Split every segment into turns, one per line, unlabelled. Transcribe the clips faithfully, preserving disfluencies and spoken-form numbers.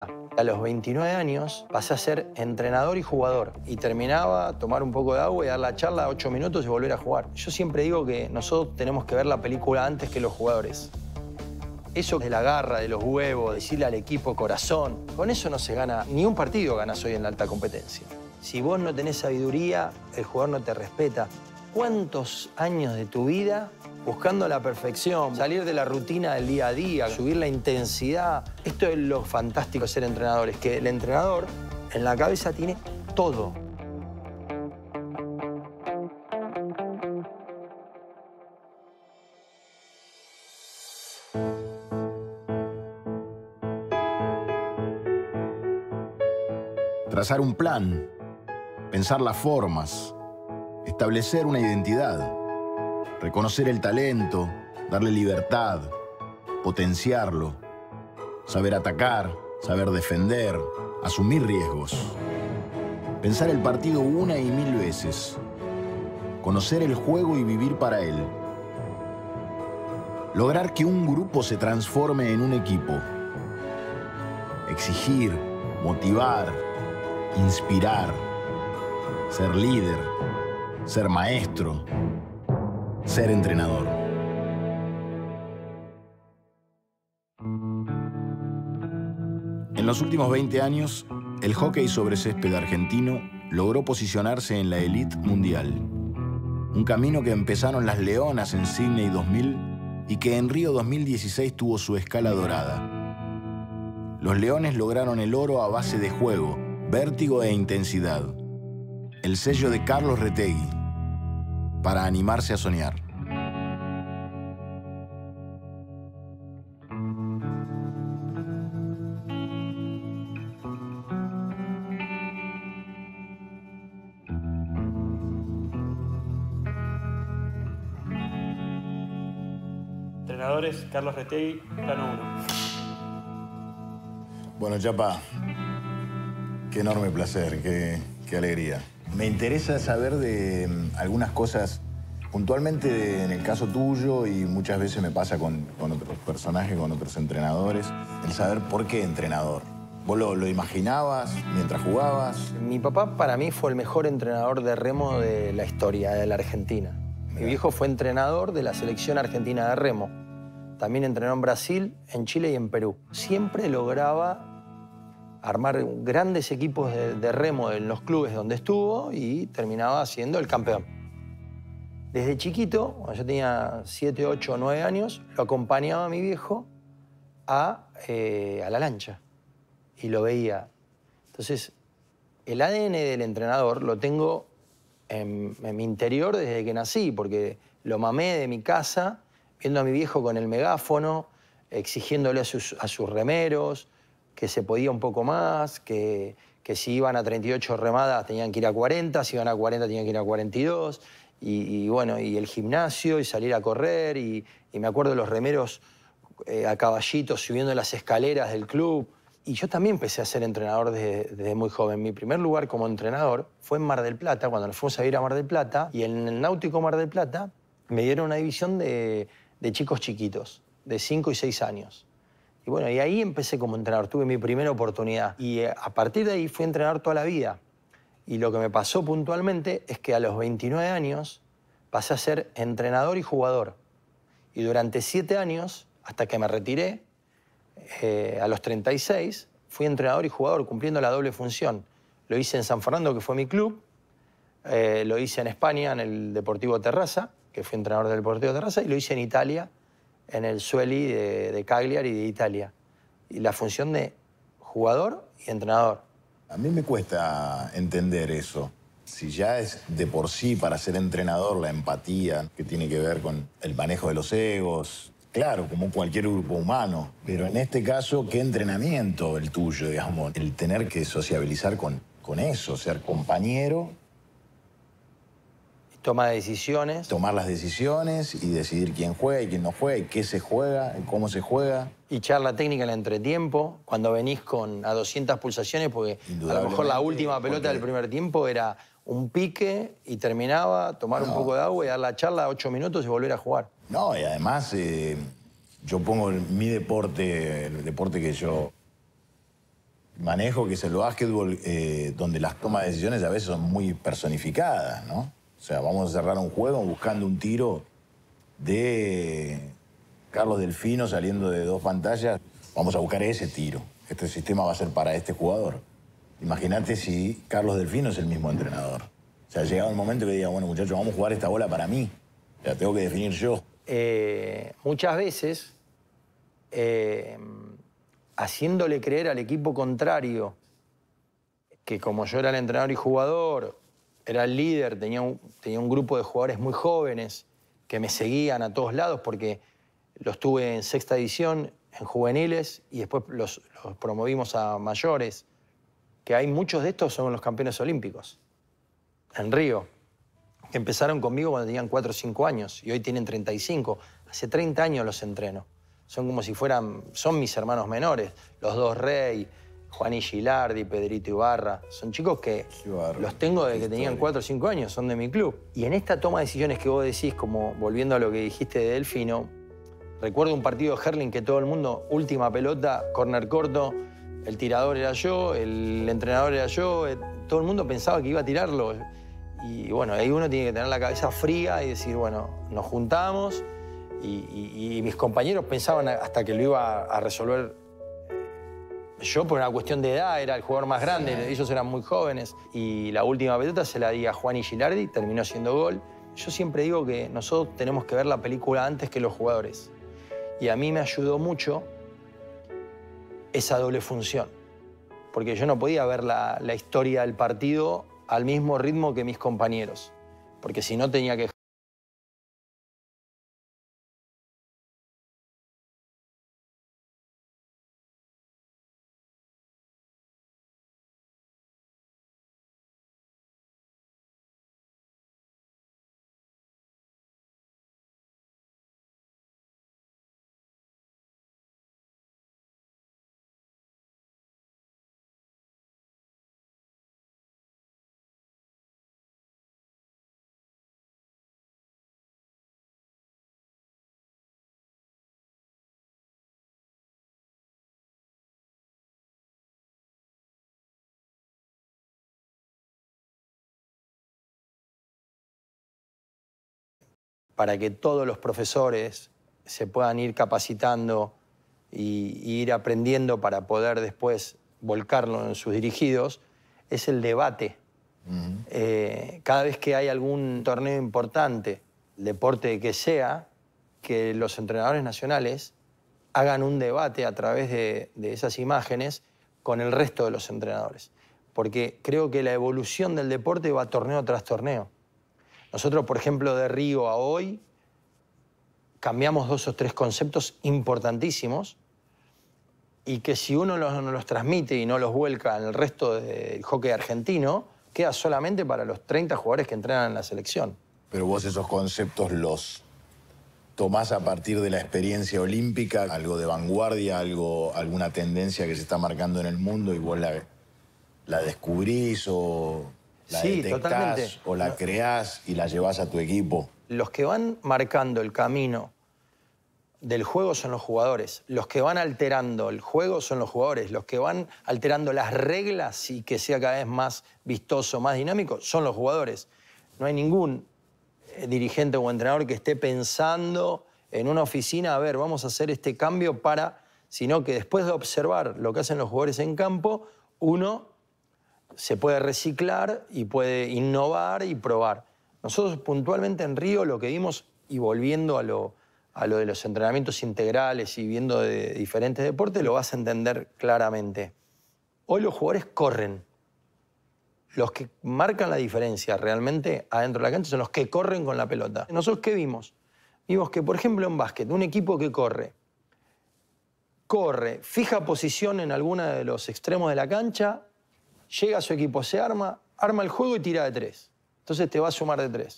A los veintinueve años pasé a ser entrenador y jugador. Y terminaba a tomar un poco de agua y dar la charla ocho minutos y volver a jugar. Yo siempre digo que nosotros tenemos que ver la película antes que los jugadores. Eso de la garra, de los huevos, decirle al equipo corazón, con eso no se gana, ni un partido ganas hoy en la alta competencia. Si vos no tenés sabiduría, el jugador no te respeta. ¿Cuántos años de tu vida buscando la perfección, salir de la rutina del día a día, subir la intensidad? Esto es lo fantástico de ser entrenador, es que el entrenador en la cabeza tiene todo.
Trazar un plan, pensar las formas, establecer una identidad, reconocer el talento, darle libertad, potenciarlo, saber atacar, saber defender, asumir riesgos, pensar el partido una y mil veces, conocer el juego y vivir para él, lograr que un grupo se transforme en un equipo, exigir, motivar, inspirar, ser líder, ser maestro, ser entrenador. En los últimos veinte años, el hockey sobre césped argentino logró posicionarse en la élite mundial. Un camino que empezaron las Leonas en Sydney dos mil y que en Río dos mil dieciséis tuvo su escala dorada. Los Leones lograron el oro a base de juego, vértigo e intensidad. El sello de Carlos Retegui, para animarse a soñar.
Entrenadores, Carlos Retegui, plano uno.
Bueno, Chapa, qué enorme placer, qué, qué alegría. Me interesa saber de um, algunas cosas, puntualmente de, en el caso tuyo, y muchas veces me pasa con, con otros personajes, con otros entrenadores, el saber por qué entrenador. ¿Vos lo, lo imaginabas mientras jugabas?
Mi papá para mí fue el mejor entrenador de remo de la historia de la Argentina. Mi viejo fue entrenador de la selección argentina de remo. También entrenó en Brasil, en Chile y en Perú. Siempre lograba armar grandes equipos de, de remo en los clubes donde estuvo y terminaba siendo el campeón. Desde chiquito, cuando yo tenía siete, ocho, nueve años, lo acompañaba a mi viejo a, eh, a la lancha y lo veía. Entonces, el A D N del entrenador lo tengo en, en mi interior desde que nací, porque lo mamé de mi casa, viendo a mi viejo con el megáfono, exigiéndole a sus, a sus remeros que se podía un poco más, que, que si iban a treinta y ocho remadas tenían que ir a cuarenta, si iban a cuarenta tenían que ir a cuarenta y dos, y, y bueno, y el gimnasio, y salir a correr, y, y me acuerdo de los remeros eh, a caballito subiendo las escaleras del club. Y yo también empecé a ser entrenador desde, desde muy joven. Mi primer lugar como entrenador fue en Mar del Plata, cuando nos fuimos a ir a Mar del Plata, y en el Náutico Mar del Plata me dieron una división de, de chicos chiquitos, de cinco y seis años. Y bueno, y ahí empecé como entrenador, tuve mi primera oportunidad. Y eh, a partir de ahí fui entrenador toda la vida. Y lo que me pasó puntualmente es que a los veintinueve años pasé a ser entrenador y jugador. Y durante siete años, hasta que me retiré, eh, a los treinta y seis, fui entrenador y jugador, cumpliendo la doble función. Lo hice en San Fernando, que fue mi club. Eh, lo hice en España, en el Deportivo Terrassa, que fui entrenador del Deportivo Terrassa. Y lo hice en Italia, en el Sueli de, de Cagliari de Italia. Y la función de jugador y entrenador.
A mí me cuesta entender eso. Si ya es de por sí para ser entrenador la empatía que tiene que ver con el manejo de los egos, claro, como cualquier grupo humano. Pero en este caso, ¿qué entrenamiento el tuyo, digamos? El tener que sociabilizar con, con eso, ser compañero.
Toma de decisiones.
Tomar las decisiones y decidir quién juega y quién no juega, y qué se juega, y cómo se juega.
Y charla técnica en el entretiempo, cuando venís con a doscientas pulsaciones, porque a lo mejor la última pelota porque... del primer tiempo era un pique y terminaba, tomar no. un poco de agua y dar la charla ocho minutos y volver a jugar.
No, y además eh, yo pongo mi deporte, el deporte que yo manejo, que es el básquetbol, eh, donde las tomas de decisiones a veces son muy personificadas, ¿no? O sea, vamos a cerrar un juego buscando un tiro de Carlos Delfino saliendo de dos pantallas. Vamos a buscar ese tiro. Este sistema va a ser para este jugador. Imagínate si Carlos Delfino es el mismo entrenador. O sea, ha llegado el momento que diga, bueno, muchachos, vamos a jugar esta bola para mí. La tengo que definir yo.
Eh, muchas veces, eh, haciéndole creer al equipo contrario que como yo era el entrenador y jugador, era el líder, tenía un, tenía un grupo de jugadores muy jóvenes que me seguían a todos lados porque los tuve en sexta división, en juveniles, y después los, los promovimos a mayores, que hay muchos de estos son los campeones olímpicos, en Río, que empezaron conmigo cuando tenían cuatro o cinco años, y hoy tienen treinta y cinco. Hace treinta años los entreno. Son como si fueran, son mis hermanos menores, los dos Rey, Juan y Gilardi, Pedrito Ibarra. Son chicos que Ibarra, los tengo desde que tenían cuatro o cinco años, son de mi club. Y en esta toma de decisiones que vos decís, como volviendo a lo que dijiste de Delfino, recuerdo un partido de Herling que todo el mundo, última pelota, córner corto, el tirador era yo, el entrenador era yo, todo el mundo pensaba que iba a tirarlo. Y bueno, ahí uno tiene que tener la cabeza fría y decir, bueno, nos juntamos y, y, y mis compañeros pensaban hasta que lo iba a resolver yo por una cuestión de edad, era el jugador más grande, ellos eran muy jóvenes. Y la última pelota se la di a Juan y Gilardi, terminó siendo gol. Yo siempre digo que nosotros tenemos que ver la película antes que los jugadores. Y a mí me ayudó mucho esa doble función. Porque yo no podía ver la, la historia del partido al mismo ritmo que mis compañeros. Porque si no tenía que... para que todos los profesores se puedan ir capacitando y, y ir aprendiendo para poder después volcarlo en sus dirigidos, es el debate. Uh-huh. eh, cada vez que hay algún torneo importante, el deporte que sea, que los entrenadores nacionales hagan un debate a través de, de esas imágenes con el resto de los entrenadores. Porque creo que la evolución del deporte va torneo tras torneo. Nosotros, por ejemplo, de Río a hoy, cambiamos dos o tres conceptos importantísimos y que si uno los, no los transmite y no los vuelca en el resto del hockey argentino, queda solamente para los treinta jugadores que entrenan en la selección.
Pero vos esos conceptos los tomás a partir de la experiencia olímpica, algo de vanguardia, algo, alguna tendencia que se está marcando en el mundo y vos la, la descubrís o... la
sí,
detectás
totalmente.
O la creás y la llevás a tu equipo.
Los que van marcando el camino del juego son los jugadores. Los que van alterando el juego son los jugadores. Los que van alterando las reglas y que sea cada vez más vistoso, más dinámico, son los jugadores. No hay ningún dirigente o entrenador que esté pensando en una oficina, a ver, vamos a hacer este cambio para... Sino que después de observar lo que hacen los jugadores en campo, uno se puede reciclar y puede innovar y probar. Nosotros puntualmente en Río lo que vimos, y volviendo a lo, a lo de los entrenamientos integrales y viendo de diferentes deportes, lo vas a entender claramente. Hoy los jugadores corren. Los que marcan la diferencia realmente adentro de la cancha son los que corren con la pelota. ¿Nosotros qué vimos? Vimos que, por ejemplo, en básquet, un equipo que corre, corre, fija posición en alguno de los extremos de la cancha, llega a su equipo, se arma, arma el juego y tira de tres. Entonces te va a sumar de tres.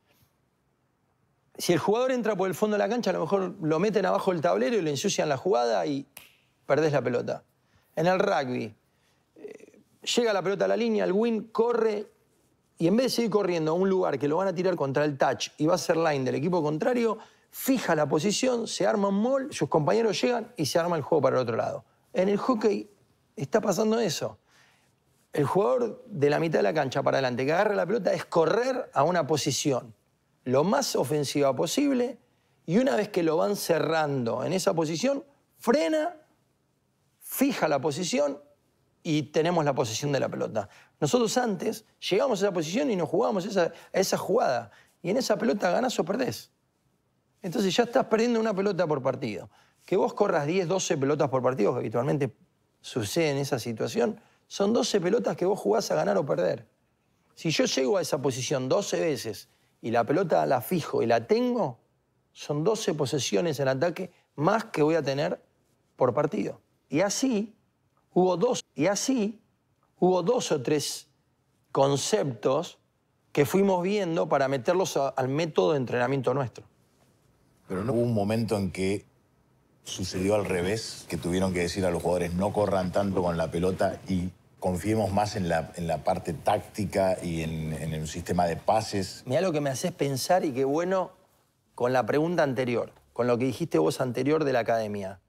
Si el jugador entra por el fondo de la cancha, a lo mejor lo meten abajo del tablero y le ensucian la jugada y perdés la pelota. En el rugby, eh, llega la pelota a la línea, el win corre y en vez de seguir corriendo a un lugar que lo van a tirar contra el touch y va a ser line del equipo contrario, fija la posición, se arma un mall, sus compañeros llegan y se arma el juego para el otro lado. En el hockey Está pasando eso. El jugador de la mitad de la cancha para adelante que agarra la pelota es correr a una posición lo más ofensiva posible y una vez que lo van cerrando en esa posición, frena, fija la posición y tenemos la posesión de la pelota. Nosotros antes llegamos a esa posición y nos jugábamos esa, a esa jugada. Y en esa pelota ganás o perdés. Entonces ya estás perdiendo una pelota por partido. Que vos corras diez, doce pelotas por partido, que habitualmente sucede en esa situación, son doce pelotas que vos jugás a ganar o perder. Si yo llego a esa posición doce veces y la pelota la fijo y la tengo, son doce posesiones en ataque más que voy a tener por partido. Y así hubo dos, y así hubo dos o tres conceptos que fuimos viendo para meterlos a, al método de entrenamiento nuestro.
Pero no hubo un momento en que sucedió al revés, que tuvieron que decir a los jugadores no corran tanto con la pelota y confiemos más en la, en la parte táctica y en, en el sistema de pases.
Mirá lo que me haces pensar y qué bueno con la pregunta anterior, con lo que dijiste vos anterior de la academia.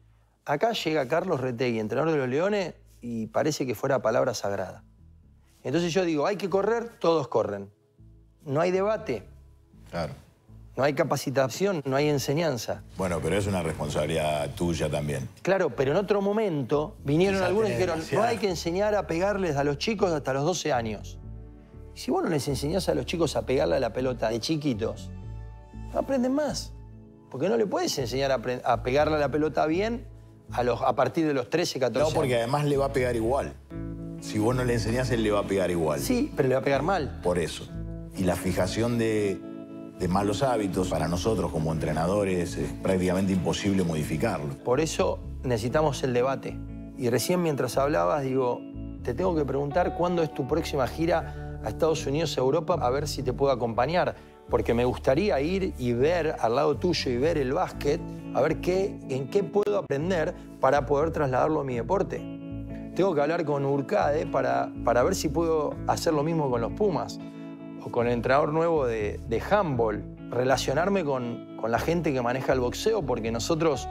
Acá llega Carlos Retegui, entrenador de los Leones, y parece que fuera palabra sagrada. Entonces yo digo, hay que correr, todos corren. No hay debate.
Claro.
No hay capacitación, no hay enseñanza.
Bueno, pero es una responsabilidad tuya también.
Claro, pero en otro momento vinieron
Quizá
algunos y dijeron,
demasiada.
no hay que enseñar a pegarles a los chicos hasta los doce años. Y si vos no les enseñás a los chicos a pegarle a la pelota de chiquitos, no aprenden más. Porque no le puedes enseñar a, a pegarle a la pelota bien a, los, a partir de los trece, catorce años.
No, porque además le va a pegar igual. Si vos no le enseñás, él le va a pegar igual.
Sí, pero le va a pegar mal.
Por eso. Y la fijación de, de malos hábitos para nosotros como entrenadores es prácticamente imposible modificarlo.
Por eso necesitamos el debate. Y recién mientras hablabas, digo, te tengo que preguntar cuándo es tu próxima gira a Estados Unidos, a Europa, a ver si te puedo acompañar. Porque me gustaría ir y ver al lado tuyo y ver el básquet, a ver qué, en qué puedo aprender para poder trasladarlo a mi deporte. Tengo que hablar con Urcade para, para ver si puedo hacer lo mismo con los Pumas o con el entrenador nuevo de, de handball, relacionarme con, con la gente que maneja el boxeo, porque nosotros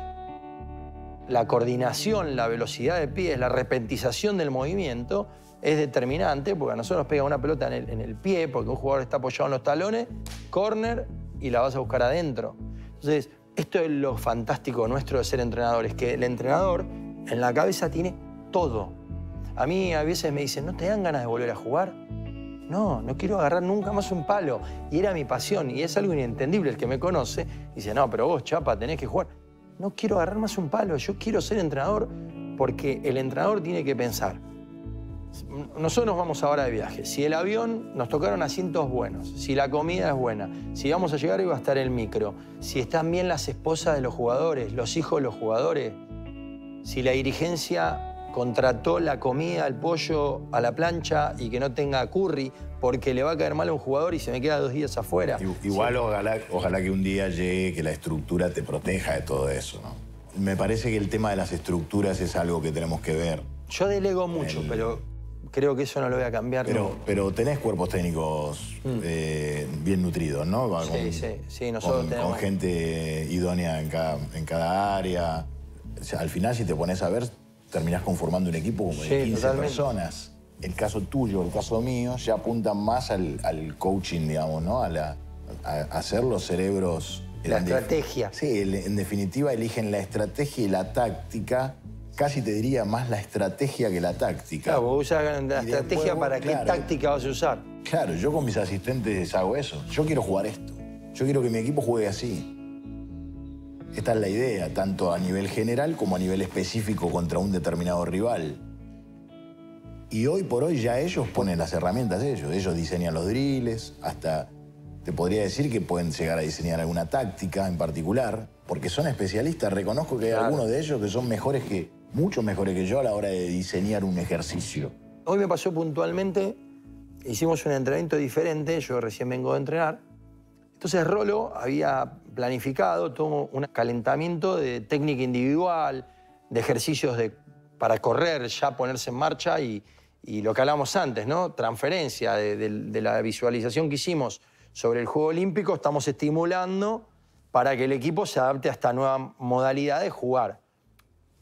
la coordinación, la velocidad de pies, la repentización del movimiento es determinante, porque a nosotros nos pega una pelota en el, en el pie, porque un jugador está apoyado en los talones, córner, y la vas a buscar adentro. Entonces, esto es lo fantástico nuestro de ser entrenadores, que el entrenador en la cabeza tiene todo. A mí a veces me dicen, ¿no te dan ganas de volver a jugar? No, no quiero agarrar nunca más un palo. Y era mi pasión, y es algo inentendible. El que me conoce dice, no, pero vos, Chapa, tenés que jugar. No quiero agarrar más un palo, yo quiero ser entrenador, porque el entrenador tiene que pensar. Nosotros nos vamos ahora de viaje. Si el avión nos tocaron asientos buenos, si la comida es buena, si vamos a llegar y va a estar el micro, si están bien las esposas de los jugadores, los hijos de los jugadores, si la dirigencia contrató la comida, el pollo a la plancha y que no tenga curry porque le va a caer mal a un jugador y se me queda dos días afuera.
Igual sí. ojalá, ojalá que un día llegue, que la estructura te proteja de todo eso, ¿no? Me parece que el tema de las estructuras es algo que tenemos que ver.
Yo delego mucho, el... pero creo que eso no lo voy a cambiar.
Pero,
no.
pero tenés cuerpos técnicos mm. eh, bien nutridos, ¿no? Con,
sí, sí, sí. Nosotros
con,
tenemos...
con gente idónea en cada, en cada área. O sea, al final, si te pones a ver, terminás conformando un equipo como de sí, quince totalmente. Personas. El caso tuyo, el caso mío, ya apuntan más al, al coaching, digamos, ¿no? A, la, a hacer los cerebros...
La estrategia.
De, sí, en definitiva eligen la estrategia y la táctica. Casi te diría más la estrategia que la táctica.
Claro, vos usas la y estrategia para
claro,
qué táctica vas a usar.
Claro, yo con mis asistentes hago eso. Yo quiero jugar esto. Yo quiero que mi equipo juegue así. Esta es la idea, tanto a nivel general como a nivel específico contra un determinado rival. Y hoy por hoy ya ellos ponen las herramientas ellos. Ellos diseñan los drills, hasta te podría decir que pueden llegar a diseñar alguna táctica en particular, porque son especialistas. Reconozco que hay claro. algunos de ellos que son mejores que, mucho mejores que yo a la hora de diseñar un ejercicio.
Hoy me pasó puntualmente, hicimos un entrenamiento diferente, yo recién vengo de entrenar. Entonces Rolo había planificado todo un calentamiento de técnica individual, de ejercicios de, para correr, ya ponerse en marcha y, y lo que hablábamos antes, ¿no? Transferencia de, de, de la visualización que hicimos sobre el Juego Olímpico, estamos estimulando para que el equipo se adapte a esta nueva modalidad de jugar.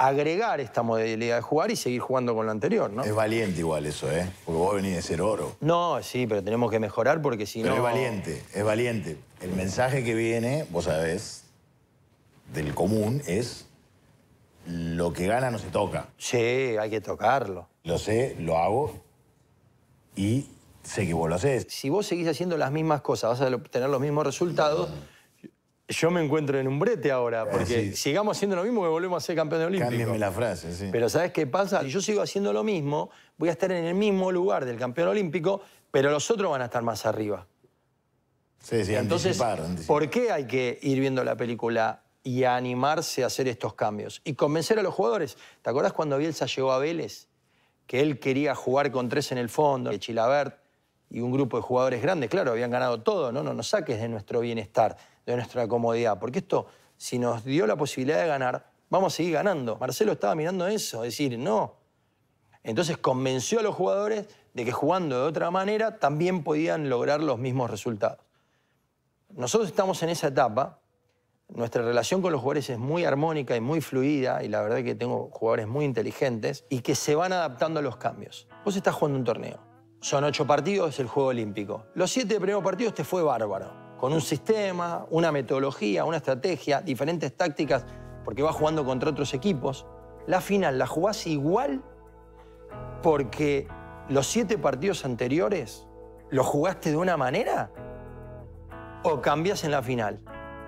agregar esta modalidad de jugar y seguir jugando con lo anterior, ¿no?
Es valiente igual eso, ¿eh? Porque vos venís de ser oro.
No, sí, pero tenemos que mejorar porque si
pero
no...
es valiente, es valiente. El mensaje que viene, vos sabés, del común es lo que gana no se toca.
Sí, hay que tocarlo.
Lo sé, lo hago y sé que vos lo hacés.
Si vos seguís haciendo las mismas cosas, vas a obtener los mismos resultados. Yo me encuentro en un brete ahora, porque sí. sigamos haciendo lo mismo que volvemos a ser campeones olímpicos.
Cámbiame la frase, sí.
Pero ¿sabés qué pasa? Si yo sigo haciendo lo mismo, voy a estar en el mismo lugar del campeón olímpico, pero los otros van a estar más arriba.
Sí, sí,
Entonces,
anticipar, anticipar.
¿por qué hay que ir viendo la película y animarse a hacer estos cambios? Y convencer a los jugadores. ¿Te acordás cuando Bielsa llegó a Vélez? Que él quería jugar con tres en el fondo, Chilabert y un grupo de jugadores grandes. Claro, habían ganado todo, ¿no? No nos saques de nuestro bienestar, de nuestra comodidad. Porque esto, si nos dio la posibilidad de ganar, vamos a seguir ganando. Marcelo estaba mirando eso, es decir, no. Entonces convenció a los jugadores de que jugando de otra manera también podían lograr los mismos resultados. Nosotros estamos en esa etapa. Nuestra relación con los jugadores es muy armónica y muy fluida, y la verdad es que tengo jugadores muy inteligentes y que se van adaptando a los cambios. Vos estás jugando un torneo. Son ocho partidos, es el Juego Olímpico. Los siete primeros partidos te fue bárbaro. Con un sistema, una metodología, una estrategia, diferentes tácticas, porque vas jugando contra otros equipos. La final la jugás igual porque los siete partidos anteriores los jugaste de una manera o cambiás en la final.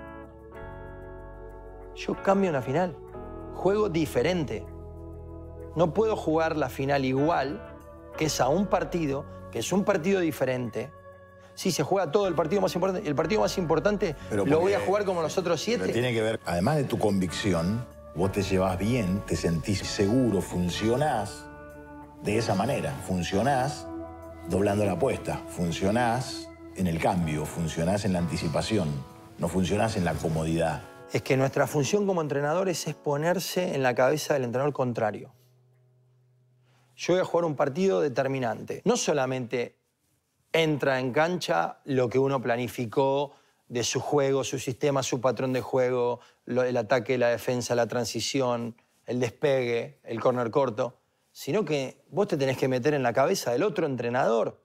Yo cambio en la final. Juego diferente. No puedo jugar la final igual, que es a un partido, que es un partido diferente. Sí, se juega todo el partido más importante. El partido más importante
pero
lo voy a jugar como los otros siete.
Pero tiene que ver, además de tu convicción, vos te llevas bien, te sentís seguro, funcionás de esa manera. Funcionás doblando la apuesta. Funcionás en el cambio, funcionás en la anticipación. No funcionás en la comodidad.
Es que nuestra función como entrenadores es ponerse en la cabeza del entrenador contrario. Yo voy a jugar un partido determinante. No solamente entra en cancha lo que uno planificó de su juego, su sistema, su patrón de juego, lo, el ataque, la defensa, la transición, el despegue, el córner corto, sino que vos te tenés que meter en la cabeza del otro entrenador.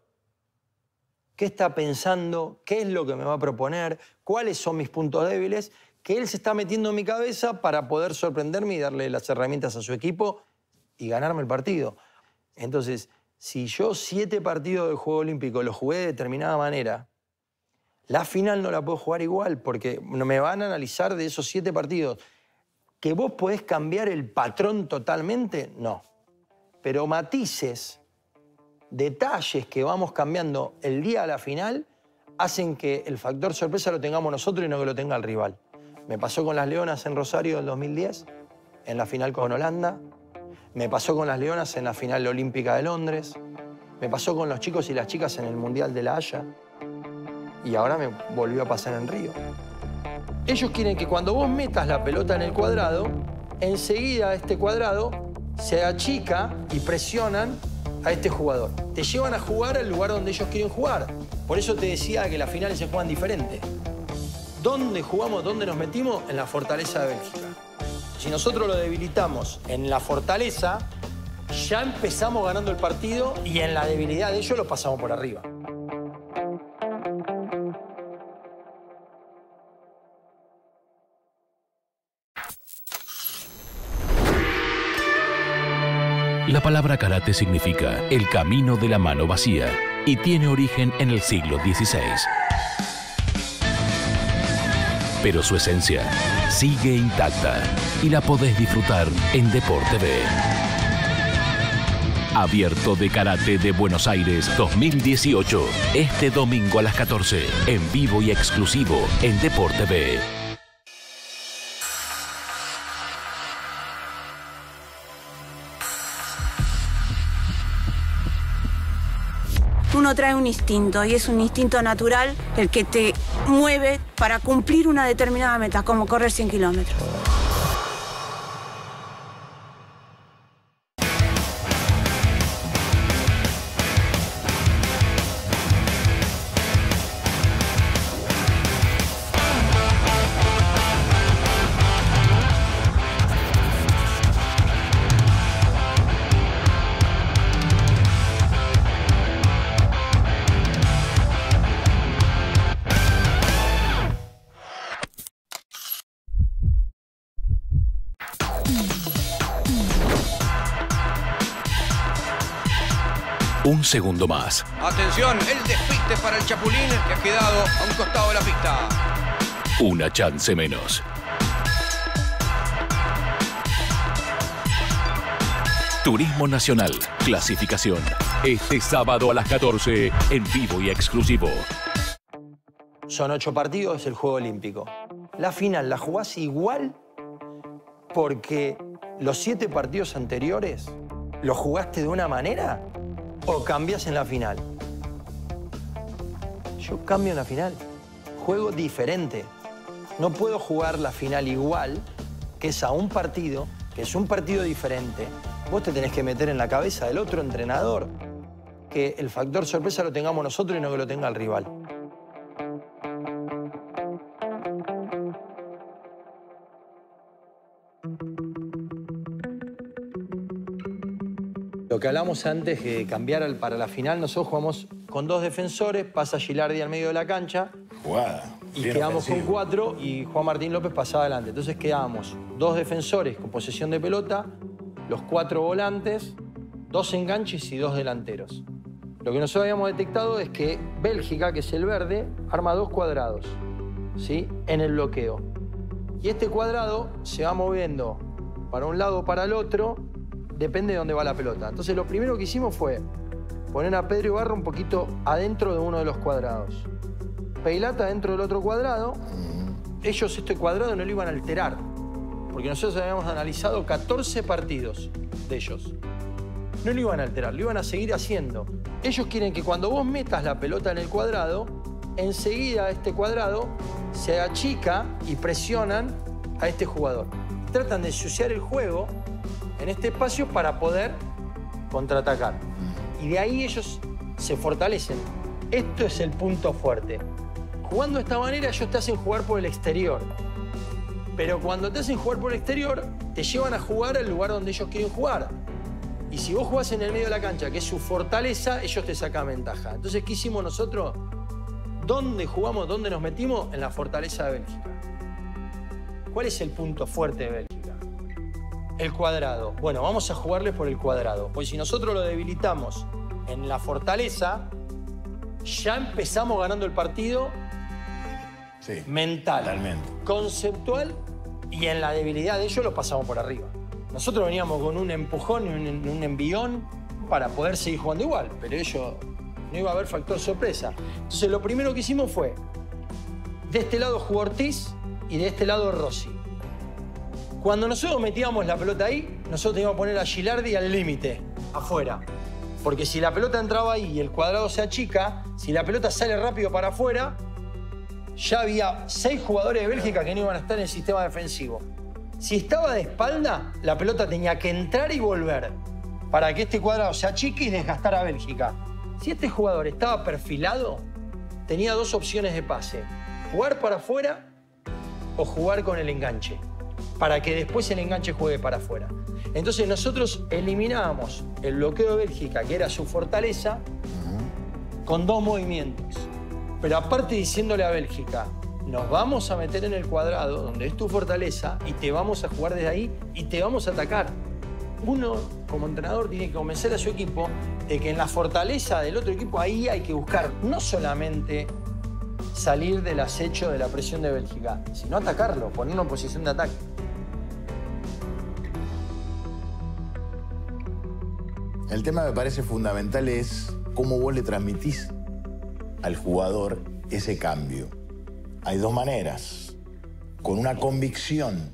¿Qué está pensando? ¿Qué es lo que me va a proponer? ¿Cuáles son mis puntos débiles? Que él se está metiendo en mi cabeza para poder sorprenderme y darle las herramientas a su equipo y ganarme el partido. Entonces, si yo siete partidos de Juego Olímpico los jugué de determinada manera, la final no la puedo jugar igual porque me van a analizar de esos siete partidos. ¿Que vos podés cambiar el patrón totalmente? No. Pero matices, detalles que vamos cambiando el día de la final hacen que el factor sorpresa lo tengamos nosotros y no que lo tenga el rival. Me pasó con las Leonas en Rosario del dos mil diez, en la final con Holanda. Me pasó con las Leonas en la final olímpica de Londres. Me pasó con los chicos y las chicas en el Mundial de La Haya. Y ahora me volvió a pasar en Río. Ellos quieren que cuando vos metas la pelota en el cuadrado, enseguida este cuadrado se achica y presionan a este jugador. Te llevan a jugar al lugar donde ellos quieren jugar. Por eso te decía que las finales se juegan diferente. ¿Dónde jugamos, dónde nos metimos? En la fortaleza de Bélgica. Si nosotros lo debilitamos en la fortaleza, ya empezamos ganando el partido y en la debilidad de ellos lo pasamos por arriba.
La palabra karate significa el camino de la mano vacía y tiene origen en el siglo dieciséis. Pero su esencia sigue intacta y la podés disfrutar en Deporte B. Abierto de Karate de Buenos Aires dos mil dieciocho, este domingo a las catorce, en vivo y exclusivo en Deporte B.
Uno trae un instinto y es un instinto natural el que te mueve para cumplir una determinada meta, como correr cien kilómetros.
un segundo más.
Atención, el despiste para el Chapulín que ha quedado a un costado de la pista.
Una chance menos. Turismo Nacional, clasificación. Este sábado a las catorce, en vivo y exclusivo.
Son ocho partidos, es el Juego Olímpico. La final la jugás igual porque los siete partidos anteriores los jugaste de una manera o cambias en la final. Yo cambio en la final. Juego diferente. No puedo jugar la final igual, que es a un partido, que es un partido diferente. Vos te tenés que meter en la cabeza del otro entrenador que el factor sorpresa lo tengamos nosotros y no que lo tenga el rival. Lo que hablamos antes de cambiar al, para la final, nosotros jugamos con dos defensores, pasa Gilardi al medio de la cancha.
Jugada.
Y
Bien
quedamos
ofensivo.
con cuatro y Juan Martín López pasaba adelante. Entonces quedábamos dos defensores con posesión de pelota, los cuatro volantes, dos enganches y dos delanteros. Lo que nosotros habíamos detectado es que Bélgica, que es el verde, arma dos cuadrados, ¿sí? En el bloqueo. Y este cuadrado se va moviendo para un lado o para el otro, depende de dónde va la pelota. Entonces lo primero que hicimos fue poner a Pedro Ibarra un poquito adentro de uno de los cuadrados. Peilata dentro del otro cuadrado. Ellos este cuadrado no lo iban a alterar, porque nosotros habíamos analizado catorce partidos de ellos. No lo iban a alterar, lo iban a seguir haciendo. Ellos quieren que cuando vos metas la pelota en el cuadrado, enseguida este cuadrado se achica y presionan a este jugador. Tratan de ensuciar el juego en este espacio para poder contraatacar. Y de ahí ellos se fortalecen. Esto es el punto fuerte. Jugando de esta manera, ellos te hacen jugar por el exterior. Pero cuando te hacen jugar por el exterior, te llevan a jugar al lugar donde ellos quieren jugar. Y si vos jugás en el medio de la cancha, que es su fortaleza, ellos te sacan ventaja. Entonces, ¿qué hicimos nosotros? ¿Dónde jugamos? ¿Dónde nos metimos? En la fortaleza de Bélgica. ¿Cuál es el punto fuerte de Bélgica? El cuadrado. Bueno, vamos a jugarle por el cuadrado. Pues si nosotros lo debilitamos en la fortaleza, ya empezamos ganando el partido.
Sí,
mental,
totalmente.
Conceptual, y en la debilidad de ellos lo pasamos por arriba. Nosotros veníamos con un empujón y un, un envión para poder seguir jugando igual, pero ellos no iba a haber factor sorpresa. Entonces lo primero que hicimos fue, de este lado jugó Ortiz y de este lado Rossi. Cuando nosotros metíamos la pelota ahí, nosotros teníamos que poner a Gilardi al límite, afuera. Porque si la pelota entraba ahí y el cuadrado se achica, si la pelota sale rápido para afuera, ya había seis jugadores de Bélgica que no iban a estar en el sistema defensivo. Si estaba de espalda, la pelota tenía que entrar y volver para que este cuadrado se achique y desgastar a Bélgica. Si este jugador estaba perfilado, tenía dos opciones de pase. Jugar para afuera o jugar con el enganche, para que después el enganche juegue para afuera. Entonces nosotros eliminábamos el bloqueo de Bélgica, que era su fortaleza, con dos movimientos. Pero aparte diciéndole a Bélgica, nos vamos a meter en el cuadrado donde es tu fortaleza y te vamos a jugar desde ahí y te vamos a atacar. Uno, como entrenador, tiene que convencer a su equipo de que en la fortaleza del otro equipo ahí hay que buscar no solamente salir del acecho de la presión de Bélgica, sino atacarlo, ponerlo en posición de ataque.
El tema que me parece fundamental es cómo vos le transmitís al jugador ese cambio. Hay dos maneras. Con una convicción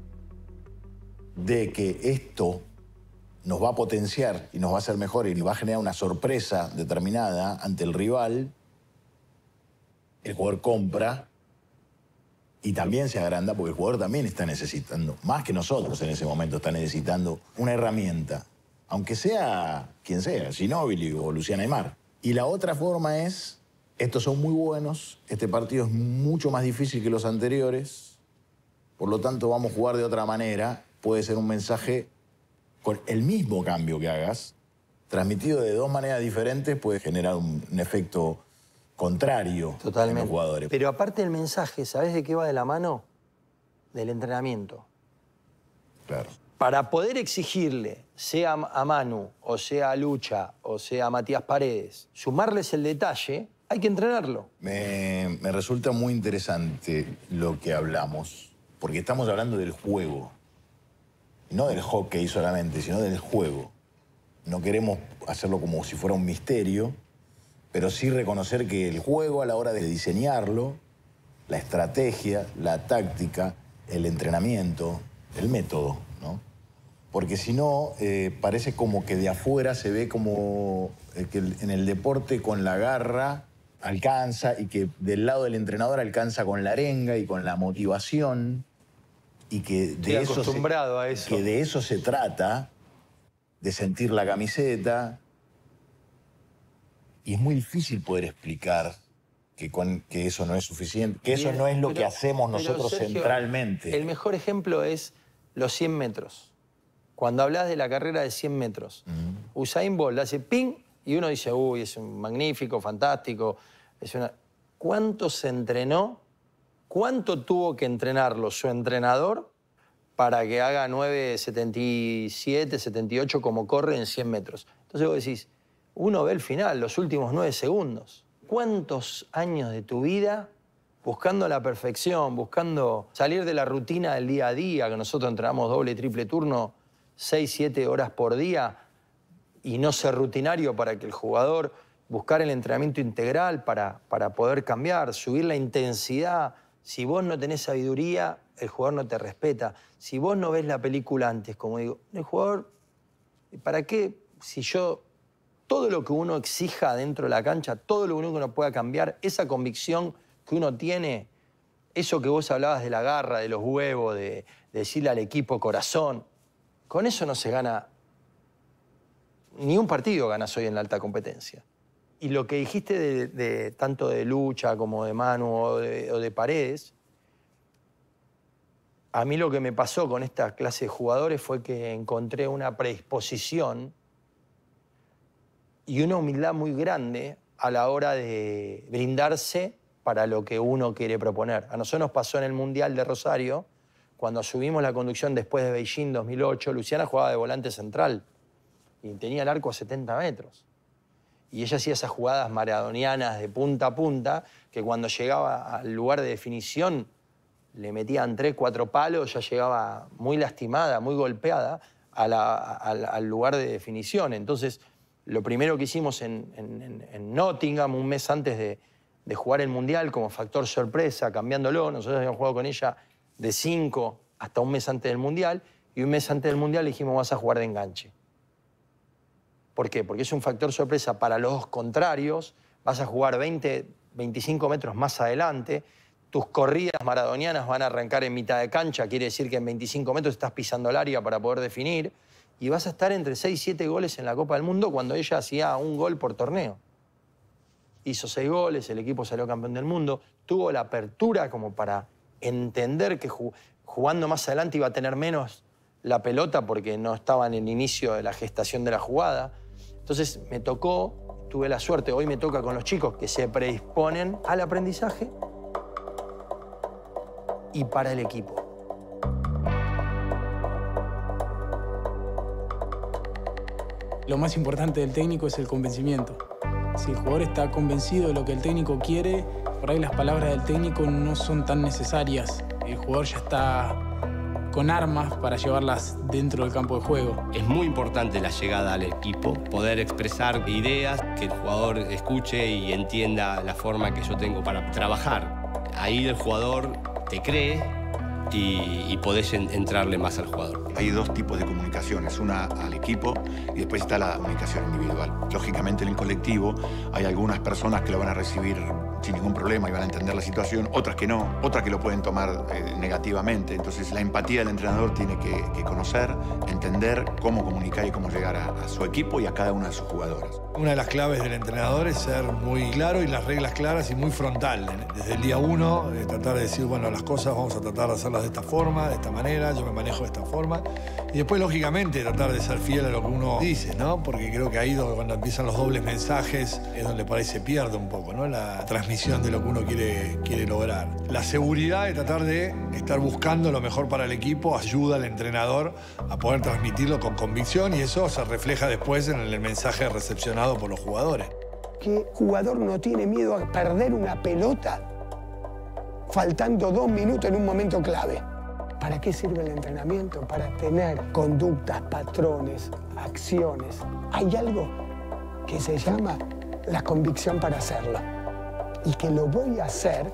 de que esto nos va a potenciar y nos va a hacer mejor y nos va a generar una sorpresa determinada ante el rival, el jugador compra y también se agranda porque el jugador también está necesitando, más que nosotros en ese momento, está necesitando una herramienta, aunque sea quien sea, Ginóbili o Luciano Aymar. Y la otra forma es, estos son muy buenos, este partido es mucho más difícil que los anteriores, por lo tanto vamos a jugar de otra manera. Puede ser un mensaje con el mismo cambio que hagas, transmitido de dos maneras diferentes, puede generar un, un efecto contrario.
Totalmente.
En los jugadores.
Pero aparte del mensaje, ¿sabés de qué va de la mano? Del entrenamiento.
Claro.
Para poder exigirle, sea a Manu, o sea a Lucha, o sea a Matías Paredes, sumarles el detalle, hay que entrenarlo.
Me, me resulta muy interesante lo que hablamos, porque estamos hablando del juego. No del hockey solamente, sino del juego. No queremos hacerlo como si fuera un misterio, pero sí reconocer que el juego a la hora de diseñarlo, la estrategia, la táctica, el entrenamiento, el método, ¿no? Porque si no, eh, parece como que de afuera se ve como eh, que en el deporte con la garra alcanza y que del lado del entrenador alcanza con la arenga y con la motivación y que de,
Estoy
eso,
acostumbrado
se,
a eso.
que de eso se trata, de sentir la camiseta. Y es muy difícil poder explicar que, con, que eso no es suficiente, que eso
Bien,
no es lo
pero,
que hacemos nosotros
Sergio,
centralmente.
El mejor ejemplo es los cien metros. Cuando hablas de la carrera de cien metros, uh-huh. Usain Bolt hace ping y uno dice, uy, es un magnífico, fantástico. Es una... ¿Cuánto se entrenó? ¿Cuánto tuvo que entrenarlo su entrenador para que haga nueve setenta y siete, setenta y ocho como corre en cien metros? Entonces vos decís, uno ve el final, los últimos nueve segundos. ¿Cuántos años de tu vida buscando la perfección, buscando salir de la rutina del día a día, que nosotros entrenamos doble y triple turno, seis, siete horas por día, y no ser rutinario para que el jugador buscar el entrenamiento integral para, para poder cambiar, subir la intensidad? Si vos no tenés sabiduría, el jugador no te respeta. Si vos no ves la película antes, como digo, el jugador, ¿para qué? Si yo, todo lo que uno exija dentro de la cancha, todo lo único que uno pueda cambiar, esa convicción que uno tiene, eso que vos hablabas de la garra, de los huevos, de, de decirle al equipo corazón, con eso no se gana, ni un partido ganas hoy en la alta competencia. Y lo que dijiste de, de, tanto de Lucha como de Manu o de, o de Paredes, a mí lo que me pasó con esta clase de jugadores fue que encontré una predisposición y una humildad muy grande a la hora de brindarse para lo que uno quiere proponer. A nosotros nos pasó en el Mundial de Rosario, cuando asumimos la conducción después de Beijing dos mil ocho, Luciana jugaba de volante central y tenía el arco a setenta metros. Y ella hacía esas jugadas maradonianas de punta a punta, que cuando llegaba al lugar de definición le metían tres, cuatro palos, ya llegaba muy lastimada, muy golpeada a la, a, al lugar de definición. Entonces, lo primero que hicimos en, en, en Nottingham, un mes antes de, de jugar el Mundial, como factor sorpresa, cambiándolo, nosotros habíamos jugado con ella de cinco hasta un mes antes del Mundial, y un mes antes del Mundial le dijimos, vas a jugar de enganche. ¿Por qué? Porque es un factor sorpresa para los dos contrarios, vas a jugar veinte, veinticinco metros más adelante, tus corridas maradonianas van a arrancar en mitad de cancha, quiere decir que en veinticinco metros estás pisando el área para poder definir, y vas a estar entre seis y siete goles en la Copa del Mundo cuando ella hacía un gol por torneo. Hizo seis goles, el equipo salió campeón del mundo, tuvo la apertura como para entender que jugando más adelante iba a tener menos la pelota porque no estaba en el inicio de la gestación de la jugada. Entonces me tocó, tuve la suerte, hoy me toca con los chicos que se predisponen al aprendizaje y para el equipo.
Lo más importante del técnico es el convencimiento. Si el jugador está convencido de lo que el técnico quiere, por ahí las palabras del técnico no son tan necesarias. El jugador ya está con armas para llevarlas dentro del campo de juego.
Es muy importante la llegada al equipo, poder expresar ideas, que el jugador escuche y entienda la forma que yo tengo para trabajar. Ahí el jugador te cree y, y podés en, entrarle más al jugador.
Hay dos tipos de comunicaciones, una al equipo y después está la comunicación individual. Lógicamente en el colectivo hay algunas personas que lo van a recibir sin ningún problema y van a entender la situación, otras que no, otras que lo pueden tomar eh, negativamente. Entonces la empatía del entrenador tiene que, que conocer, entender cómo comunicar y cómo llegar a, a su equipo y a cada una de sus jugadoras.
Una de las claves del entrenador es ser muy claro y las reglas claras y muy frontal. Desde el día uno, eh, tratar de decir, bueno, las cosas vamos a tratar de hacerlas de esta forma, de esta manera, yo me manejo de esta forma. Y después, lógicamente, tratar de ser fiel a lo que uno dice, ¿no? Porque creo que ahí cuando empiezan los dobles mensajes es donde por ahí se pierde un poco, ¿no? La transmisión transmisión de lo que uno quiere, quiere lograr. La seguridad de tratar de estar buscando lo mejor para el equipo ayuda al entrenador a poder transmitirlo con convicción y eso se refleja después en el mensaje recepcionado por los jugadores.
¿Qué jugador no tiene miedo a perder una pelota faltando dos minutos en un momento clave? ¿Para qué sirve el entrenamiento? Para tener conductas, patrones, acciones. Hay algo que se llama la convicción para hacerlo. Y que lo voy a hacer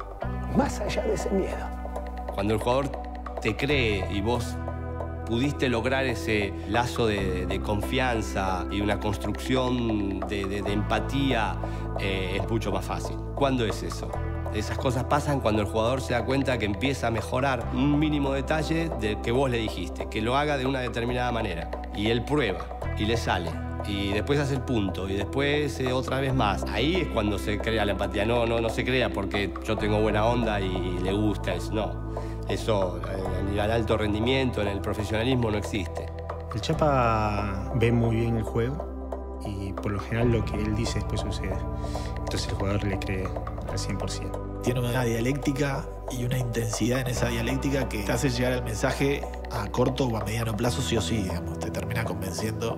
más allá de ese miedo.
Cuando el jugador te cree y vos pudiste lograr ese lazo de, de confianza y una construcción de, de, de empatía, eh, es mucho más fácil. ¿Cuándo es eso? Esas cosas pasan cuando el jugador se da cuenta que empieza a mejorar un mínimo detalle del que vos le dijiste, que lo haga de una determinada manera. Y él prueba y le sale. Y después hace el punto y después eh, otra vez más. Ahí es cuando se crea la empatía. No, no, no se crea porque yo tengo buena onda y le gusta eso. No. Eso en el alto rendimiento, en el profesionalismo no existe.
El Chapa ve muy bien el juego y por lo general lo que él dice después sucede. Entonces el jugador le cree al cien por ciento.
Tiene una dialéctica y una intensidad en esa dialéctica que te hace llegar el mensaje a corto o a mediano plazo sí o sí, digamos. Te termina convenciendo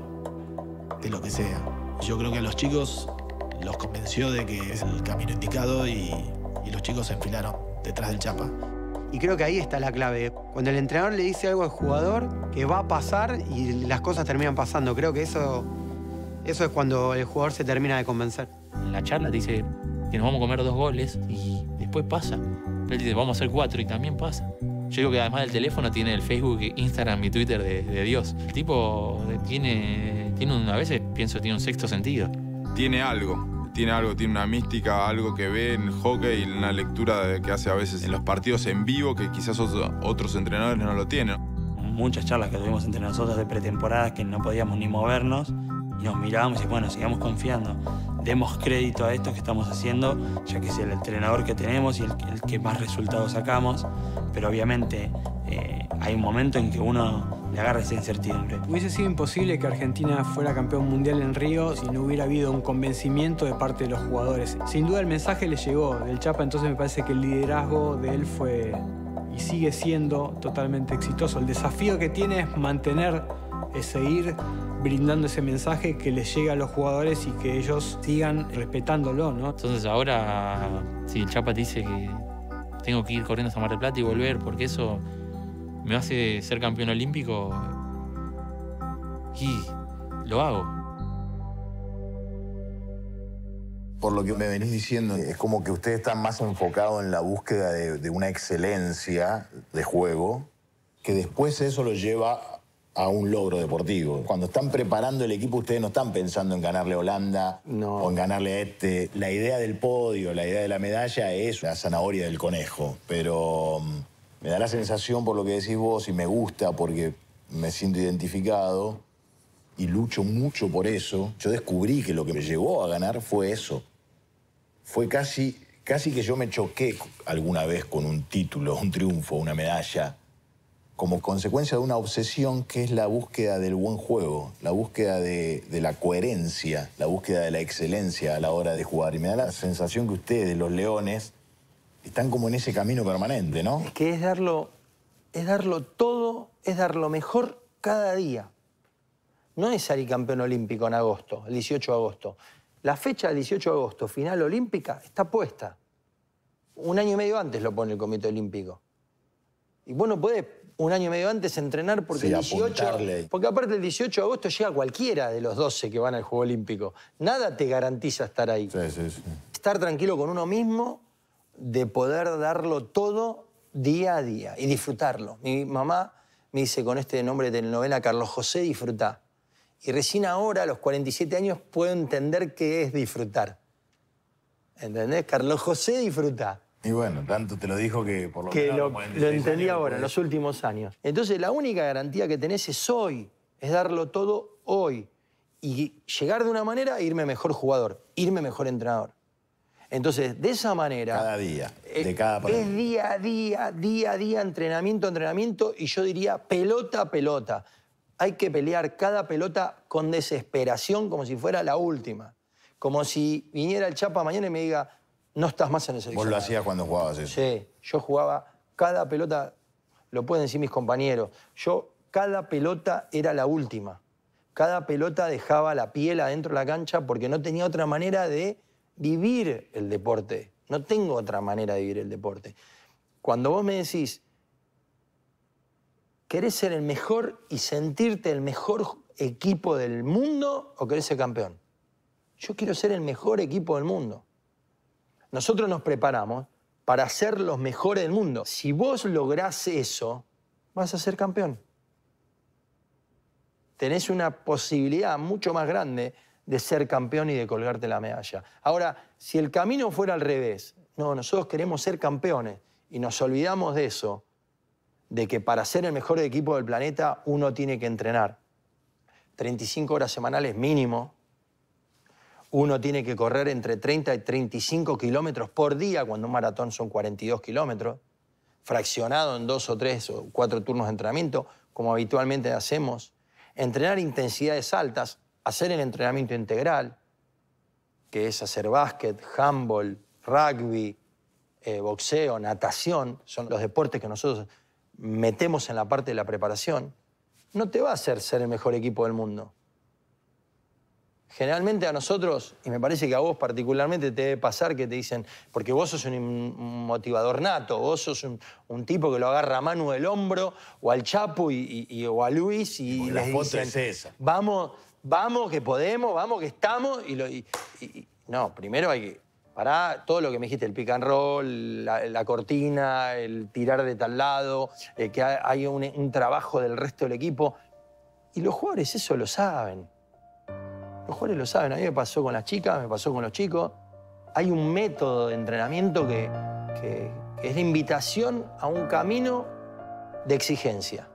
de lo que sea. Yo creo que a los chicos los convenció de que es el camino indicado y, y los chicos se enfilaron detrás del Chapa.
Y creo que ahí está la clave. Cuando el entrenador le dice algo al jugador que va a pasar y las cosas terminan pasando. Creo que eso, eso es cuando el jugador se termina de convencer.
En la charla te dice que nos vamos a comer dos goles y después pasa. Él dice vamos a hacer cuatro y también pasa. Yo digo que además del teléfono tiene el Facebook, Instagram y Twitter de, de Dios. El tipo tiene, tiene un, a veces pienso tiene un sexto sentido.
Tiene algo. Tiene algo, tiene una mística, algo que ve en el hockey y una lectura de que hace a veces en los partidos en vivo que quizás otros, otros entrenadores no lo tienen.
Muchas charlas que tuvimos entre nosotros de pretemporada que no podíamos ni movernos y nos mirábamos y bueno, sigamos confiando. Demos crédito a esto que estamos haciendo, ya que es el entrenador que tenemos y el, el que más resultados sacamos, pero obviamente eh, hay un momento en que uno le agarra esa incertidumbre.
Hubiese sido imposible que Argentina fuera campeón mundial en Río si no hubiera habido un convencimiento de parte de los jugadores. Sin duda el mensaje le llegó del Chapa, entonces me parece que el liderazgo de él fue y sigue siendo totalmente exitoso. El desafío que tiene es mantener, es seguir brindando ese mensaje que les llega a los jugadores y que ellos sigan respetándolo, ¿no?
Entonces ahora, si el Chapa te dice que tengo que ir corriendo hasta Mar del Plata y volver, porque eso me hace ser campeón olímpico, y lo hago.
Por lo que me venís diciendo, es como que ustedes están más enfocados en la búsqueda de, de una excelencia de juego, que después eso lo lleva a un logro deportivo. Cuando están preparando el equipo, ustedes no están pensando en ganarle a Holanda no. o en ganarle a este. La idea del podio, la idea de la medalla es la zanahoria del conejo, pero me da la sensación por lo que decís vos y me gusta porque me siento identificado y lucho mucho por eso. Yo descubrí que lo que me llevó a ganar fue eso. Fue casi, casi que yo me choqué alguna vez con un título, un triunfo, una medalla, como consecuencia de una obsesión que es la búsqueda del buen juego, la búsqueda de, de la coherencia, la búsqueda de la excelencia a la hora de jugar. Y me da la sensación que ustedes, los Leones, están como en ese camino permanente, ¿no?
Es que es darlo, es darlo todo, es dar lo mejor cada día. No es salir campeón olímpico en agosto, el dieciocho de agosto. La fecha del dieciocho de agosto, final olímpica, está puesta. Un año y medio antes lo pone el Comité Olímpico. Y vos no podés un año y medio antes entrenar porque
sí,
el dieciocho...
apuntarle.
Porque aparte el dieciocho de agosto llega cualquiera de los doce que van al Juego Olímpico. Nada te garantiza estar ahí.
Sí, sí, sí.
Estar tranquilo con uno mismo, de poder darlo todo día a día y disfrutarlo. Mi mamá me dice con este nombre de telenovela, Carlos José, disfrutá. Y recién ahora, a los cuarenta y siete años, puedo entender qué es disfrutar. ¿Entendés? Carlos José, disfrutá.
Y bueno, tanto te lo dijo que por lo
que
menos...
lo, lo entendí ahora, en los últimos años. Entonces, la única garantía que tenés es hoy. Es darlo todo hoy. Y llegar de una manera e irme mejor jugador, irme mejor entrenador. Entonces, de esa manera...
Cada día, de cada partido.
Es día a día, día a día, entrenamiento, entrenamiento, y yo diría pelota a pelota. Hay que pelear cada pelota con desesperación como si fuera la última. Como si viniera el Chapa mañana y me diga, no estás más en el seleccionado.
Vos lo hacías cuando jugabas eso.
Sí, yo jugaba cada pelota, lo pueden decir mis compañeros, yo cada pelota era la última. Cada pelota dejaba la piel adentro de la cancha porque no tenía otra manera de vivir el deporte. No tengo otra manera de vivir el deporte. Cuando vos me decís, ¿querés ser el mejor y sentirte el mejor equipo del mundo o querés ser campeón? Yo quiero ser el mejor equipo del mundo. Nosotros nos preparamos para ser los mejores del mundo. Si vos lográs eso, vas a ser campeón. Tenés una posibilidad mucho más grande de ser campeón y de colgarte la medalla. Ahora, si el camino fuera al revés, no, nosotros queremos ser campeones y nos olvidamos de eso, de que para ser el mejor equipo del planeta uno tiene que entrenar treinta y cinco horas semanales mínimo, uno tiene que correr entre treinta y treinta y cinco kilómetros por día, cuando un maratón son cuarenta y dos kilómetros, fraccionado en dos o tres o cuatro turnos de entrenamiento, como habitualmente hacemos. Entrenar intensidades altas, hacer el entrenamiento integral, que es hacer básquet, handball, rugby, eh, boxeo, natación, son los deportes que nosotros metemos en la parte de la preparación, no te va a hacer ser el mejor equipo del mundo. Generalmente a nosotros, y me parece que a vos particularmente te debe pasar que te dicen, porque vos sos un motivador nato, vos sos un, un tipo que lo agarra a Manu del hombro, o al Chapo y, y, o a Luis, y, y
la
les
foto
dicen,
es esa.
Vamos, vamos que podemos, vamos que estamos, y, lo, y, y no, primero hay que parar todo lo que me dijiste, el pick and roll, la, la cortina, el tirar de tal lado, eh, que hay un, un trabajo del resto del equipo, y los jugadores eso lo saben. Los jugadores lo saben, a mí me pasó con las chicas, me pasó con los chicos. Hay un método de entrenamiento que, que, que es la invitación a un camino de exigencia.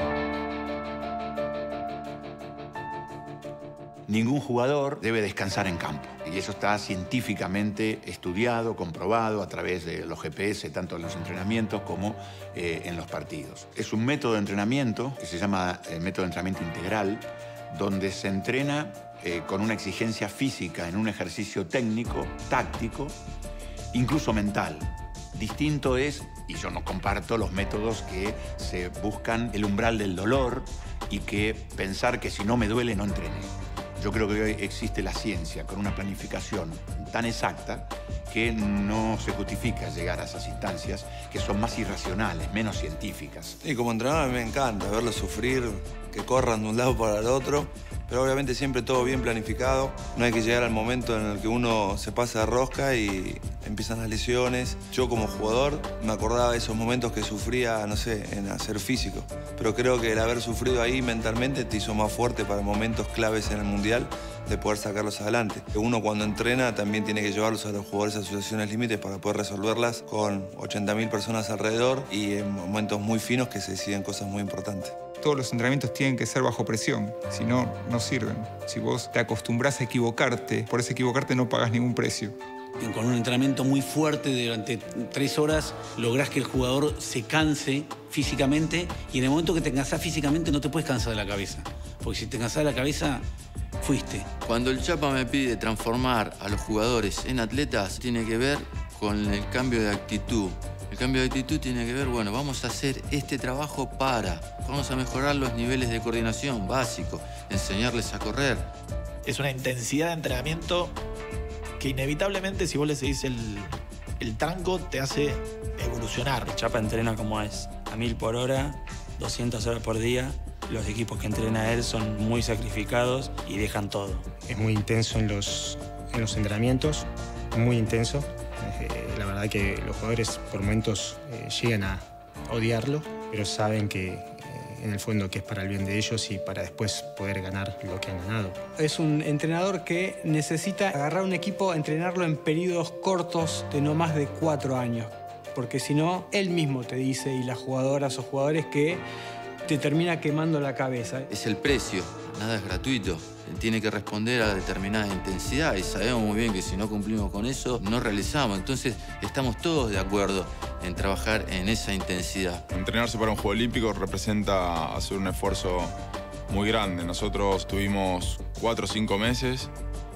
Ningún jugador debe descansar en campo. Y eso está científicamente estudiado, comprobado a través de los G P S, tanto en los entrenamientos como eh, en los partidos. Es un método de entrenamiento que se llama el método de entrenamiento integral, donde se entrena eh, con una exigencia física en un ejercicio técnico, táctico, incluso mental. Distinto es, y yo no comparto, los métodos que se buscan el umbral del dolor y que pensar que si no me duele no entrené. Yo creo que hoy existe la ciencia con una planificación tan exacta que no se justifica llegar a esas instancias que son más irracionales, menos científicas.
Y como entrenador a mí me encanta verlos sufrir, que corran de un lado para el otro, pero obviamente siempre todo bien planificado. No hay que llegar al momento en el que uno se pasa de rosca y empiezan las lesiones. Yo como jugador me acordaba de esos momentos que sufría, no sé, en hacer físico. Pero creo que el haber sufrido ahí mentalmente te hizo más fuerte para momentos claves en el Mundial de poder sacarlos adelante. Uno cuando entrena también tiene que llevarlos a los jugadores a situaciones límites para poder resolverlas con ochenta mil personas alrededor y en momentos muy finos que se deciden cosas muy importantes.
Todos los entrenamientos tienen que ser bajo presión, si no, no sirven. Si vos te acostumbras a equivocarte, por ese equivocarte no pagas ningún precio.
Con un entrenamiento muy fuerte durante tres horas lográs que el jugador se canse físicamente y en el momento que te cansás físicamente no te puedes cansar de la cabeza. Porque si te cansás de la cabeza, fuiste.
Cuando el Chapa me pide transformar a los jugadores en atletas, tiene que ver con el cambio de actitud. El cambio de actitud tiene que ver, bueno, vamos a hacer este trabajo para, vamos a mejorar los niveles de coordinación básico, enseñarles a correr.
Es una intensidad de entrenamiento que inevitablemente, si vos le seguís el, el tranco, te hace evolucionar.
El Chapa entrena como es, a mil por hora, doscientas horas por día. Los equipos que entrena él son muy sacrificados y dejan todo.
Es muy intenso en los, en los entrenamientos, muy intenso. Eh, la verdad que los jugadores por momentos eh, llegan a odiarlo, pero saben que eh, en el fondo que es para el bien de ellos y para después poder ganar lo que han ganado.
Es un entrenador que necesita agarrar un equipo, entrenarlo en periodos cortos de no más de cuatro años, porque si no, él mismo te dice, y las jugadoras o jugadores, que te termina quemando la cabeza.
Es el precio, nada es gratuito. Tiene que responder a determinada intensidad y sabemos muy bien que si no cumplimos con eso, no realizamos. Entonces, estamos todos de acuerdo en trabajar en esa intensidad.
Entrenarse para un Juego Olímpico representa hacer un esfuerzo muy grande. Nosotros tuvimos cuatro o cinco meses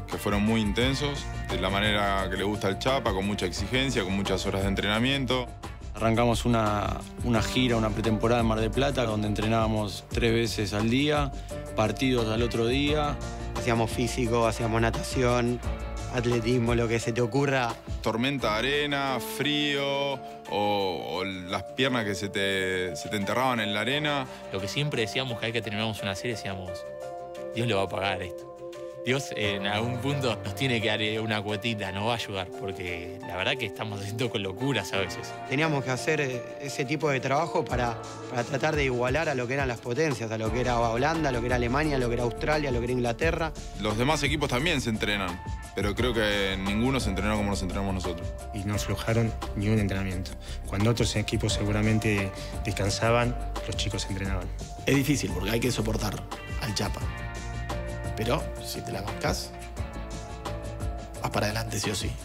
que fueron muy intensos, de la manera que le gusta al Chapa, con mucha exigencia, con muchas horas de entrenamiento.
Arrancamos una, una gira, una pretemporada en Mar del Plata, donde entrenábamos tres veces al día, partidos al otro día.
Hacíamos físico, hacíamos natación, atletismo, lo que se te ocurra.
Tormenta de arena, frío, o, o las piernas que se te, se te enterraban en la arena.
Lo que siempre decíamos cada vez que terminábamos una serie, decíamos, Dios le va a pagar esto. Dios en algún punto nos tiene que dar una cuotita, nos va a ayudar, porque la verdad que estamos haciendo con locuras a veces.
Teníamos que hacer ese tipo de trabajo para, para tratar de igualar a lo que eran las potencias, a lo que era Holanda, a lo que era Alemania, a lo que era Australia, a lo que era Inglaterra.
Los demás equipos también se entrenan, pero creo que ninguno se entrenó como nos entrenamos nosotros.
Y no aflojaron ni un entrenamiento. Cuando otros equipos seguramente descansaban, los chicos entrenaban.
Es difícil porque hay que soportar al Chapa. Pero si te la bancás, vas para adelante sí o sí.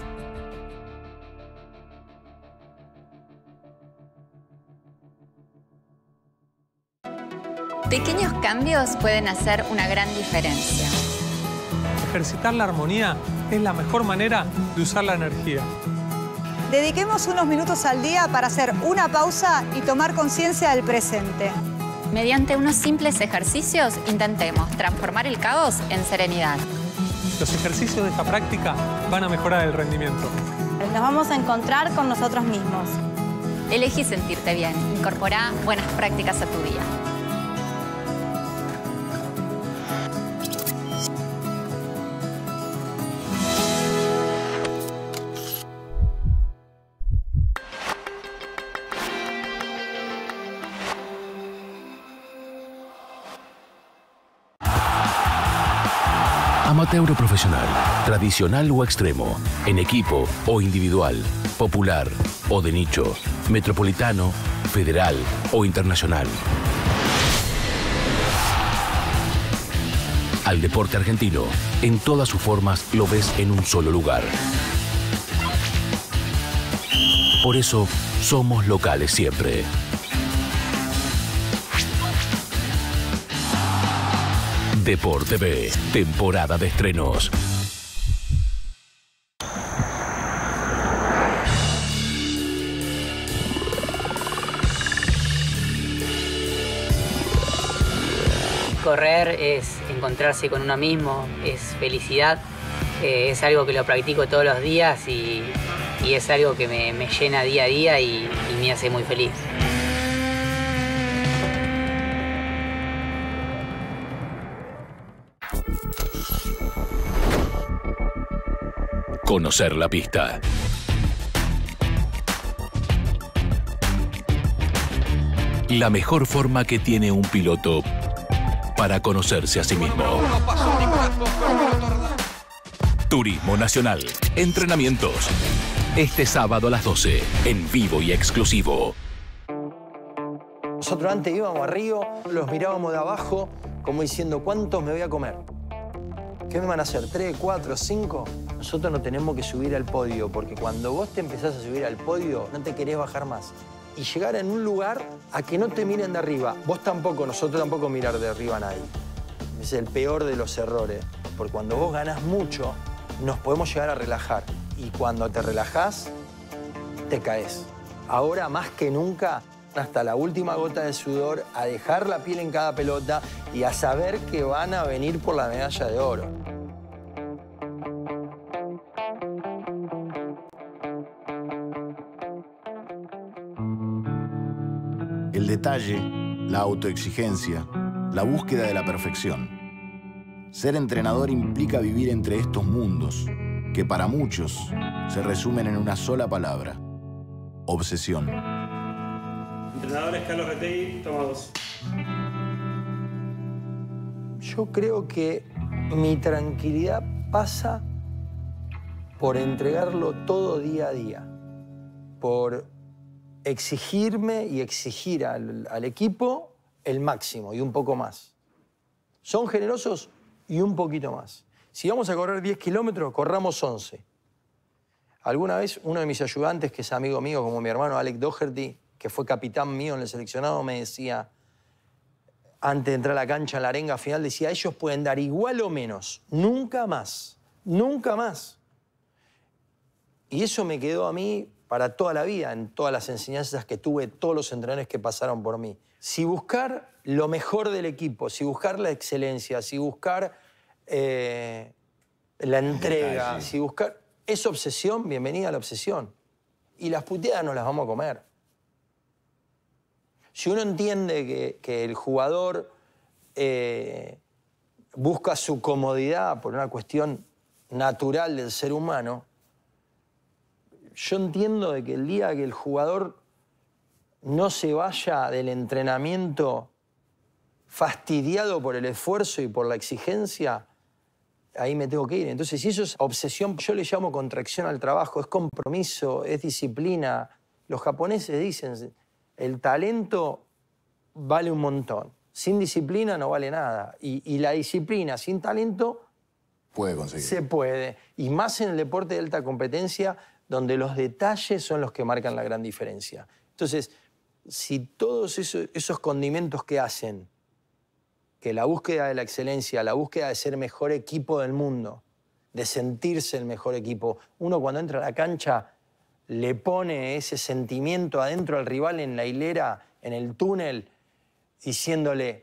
Pequeños cambios pueden hacer una gran diferencia.
Ejercitar la armonía es la mejor manera de usar la energía.
Dediquemos unos minutos al día para hacer una pausa y tomar conciencia del presente.
Mediante unos simples ejercicios, intentemos transformar el caos en serenidad.
Los ejercicios de esta práctica van a mejorar el rendimiento.
Nos vamos a encontrar con nosotros mismos.
Elegí sentirte bien. Incorporá buenas prácticas a tu día.
Amateur o profesional, tradicional o extremo, en equipo o individual, popular o de nicho, metropolitano, federal o internacional. Al deporte argentino, en todas sus formas, lo ves en un solo lugar. Por eso, somos locales siempre. Deporte B, temporada de estrenos.
Correr es encontrarse con uno mismo, es felicidad, eh, es algo que lo practico todos los días y, y es algo que me, me llena día a día y, y me hace muy feliz.
Conocer la pista. La mejor forma que tiene un piloto para conocerse a sí mismo. Turismo Nacional. Entrenamientos. Este sábado a las doce, en vivo y exclusivo.
Nosotros antes íbamos a Río, los mirábamos de abajo, como diciendo, ¿cuántos me voy a comer? ¿Qué me van a hacer? ¿Tres, cuatro, cinco? Nosotros no tenemos que subir al podio, porque cuando vos te empezás a subir al podio, no te querés bajar más. Y llegar en un lugar a que no te miren de arriba. Vos tampoco, nosotros tampoco mirar de arriba a nadie. Es el peor de los errores. Porque cuando vos ganás mucho, nos podemos llegar a relajar. Y cuando te relajás, te caes. Ahora, más que nunca, hasta la última gota de sudor, a dejar la piel en cada pelota y a saber que van a venir por la medalla de oro.
El detalle, la autoexigencia, la búsqueda de la perfección. Ser entrenador implica vivir entre estos mundos, que para muchos se resumen en una sola palabra: obsesión.
Entrenadores, Carlos Retegui, toma dos.
Yo creo que mi tranquilidad pasa por entregarlo todo día a día, por exigirme y exigir al, al equipo el máximo y un poco más. Son generosos y un poquito más. Si vamos a correr diez kilómetros, corramos once. Alguna vez uno de mis ayudantes, que es amigo mío, como mi hermano Alec Doherty, que fue capitán mío en el seleccionado, me decía, antes de entrar a la cancha en la arenga final, decía, ellos pueden dar igual o menos, nunca más, nunca más. Y eso me quedó a mí para toda la vida, en todas las enseñanzas que tuve, todos los entrenadores que pasaron por mí. Si buscar lo mejor del equipo, si buscar la excelencia, si buscar eh, la entrega, si buscar esa obsesión, bienvenida a la obsesión. Y las puteadas nos las vamos a comer. Si uno entiende que, que el jugador eh, busca su comodidad por una cuestión natural del ser humano, yo entiendo de que el día que el jugador no se vaya del entrenamiento fastidiado por el esfuerzo y por la exigencia, ahí me tengo que ir. Entonces, si eso es obsesión, yo le llamo contracción al trabajo, es compromiso, es disciplina. Los japoneses dicen, el talento vale un montón. Sin disciplina no vale nada. Y, y la disciplina sin talento
puede conseguir.
Se puede. Y más en el deporte de alta competencia, donde los detalles son los que marcan la gran diferencia. Entonces, si todos esos, esos condimentos que hacen que la búsqueda de la excelencia, la búsqueda de ser el mejor equipo del mundo, de sentirse el mejor equipo, uno cuando entra a la cancha le pone ese sentimiento adentro al rival en la hilera, en el túnel, diciéndole,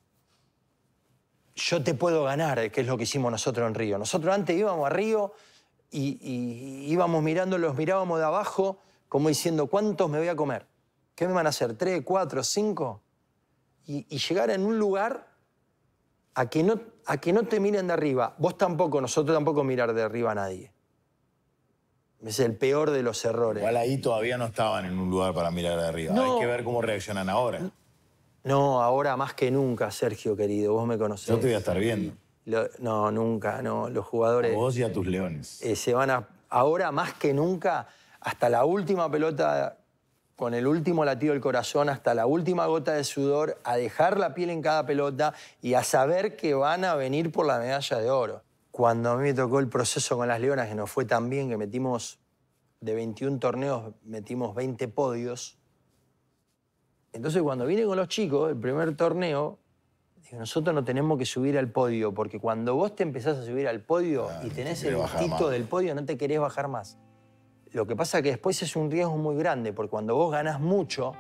yo te puedo ganar, que es lo que hicimos nosotros en Río. Nosotros antes íbamos a Río y, y íbamos mirando, los mirábamos de abajo, como diciendo, ¿cuántos me voy a comer? ¿Qué me van a hacer? ¿Tres, cuatro, cinco? Y, y llegar en un lugar a que, no, a que no te miren de arriba. Vos tampoco, nosotros tampoco mirar de arriba a nadie. Es el peor de los errores.
Igual ahí todavía no estaban en un lugar para mirar de arriba.
No.
Hay que ver cómo reaccionan ahora.
No, ahora más que nunca, Sergio, querido. Vos me conocés.
Yo te voy a estar viendo.
Lo, no, nunca, no. Los jugadores...
A vos y a tus leones.
Eh, se van a... Ahora más que nunca, hasta la última pelota, con el último latido del corazón, hasta la última gota de sudor, a dejar la piel en cada pelota y a saber que van a venir por la medalla de oro. Cuando a mí me tocó el proceso con las Leonas, que nos fue tan bien, que metimos, de veintiún torneos, metimos veinte podios. Entonces, cuando vine con los chicos, el primer torneo, digo, nosotros no tenemos que subir al podio, porque cuando vos te empezás a subir al podio ah, y tenés el gustito del podio, no te querés bajar más. Lo que pasa es que después es un riesgo muy grande, porque cuando vos ganás mucho,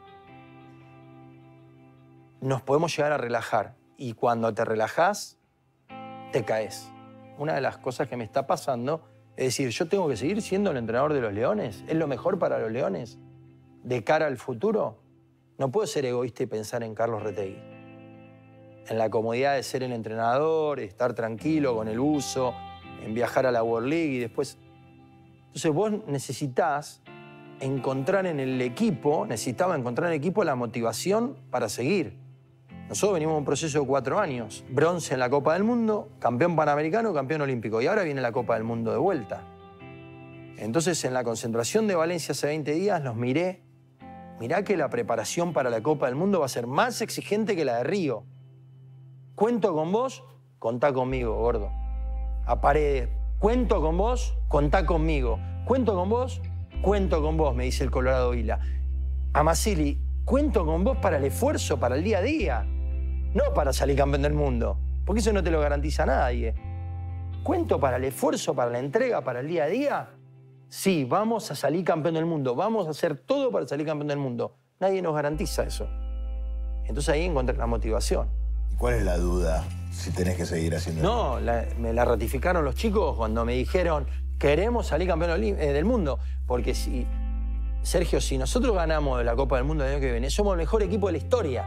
nos podemos llegar a relajar. Y cuando te relajás, te caes. Una de las cosas que me está pasando es decir, yo tengo que seguir siendo el entrenador de los Leones. ¿Es lo mejor para los Leones de cara al futuro? No puedo ser egoísta y pensar en Carlos Retegui. En la comodidad de ser el entrenador, estar tranquilo con el uso, en viajar a la World League y después... Entonces vos necesitás encontrar en el equipo, necesitaba encontrar en el equipo la motivación para seguir. Nosotros venimos de un proceso de cuatro años. Bronce en la Copa del Mundo, campeón panamericano, campeón olímpico. Y ahora viene la Copa del Mundo de vuelta. Entonces en la concentración de Valencia hace veinte días los miré. Mirá que la preparación para la Copa del Mundo va a ser más exigente que la de Río. Cuento con vos, contá conmigo, gordo. A Paredes. Cuento con vos, contá conmigo. Cuento con vos, cuento con vos, me dice el Colorado Vila. A Masili, cuento con vos para el esfuerzo, para el día a día. No para salir campeón del mundo, porque eso no te lo garantiza nadie. Cuento para el esfuerzo, para la entrega, para el día a día. Sí, vamos a salir campeón del mundo. Vamos a hacer todo para salir campeón del mundo. Nadie nos garantiza eso. Entonces ahí encontré la motivación.
¿Y cuál es la duda? Si tenés que seguir haciendo...
No, la, me la ratificaron los chicos cuando me dijeron queremos salir campeón eh, del mundo. Porque si, Sergio, si nosotros ganamos la Copa del Mundo el año que viene, somos el mejor equipo de la historia.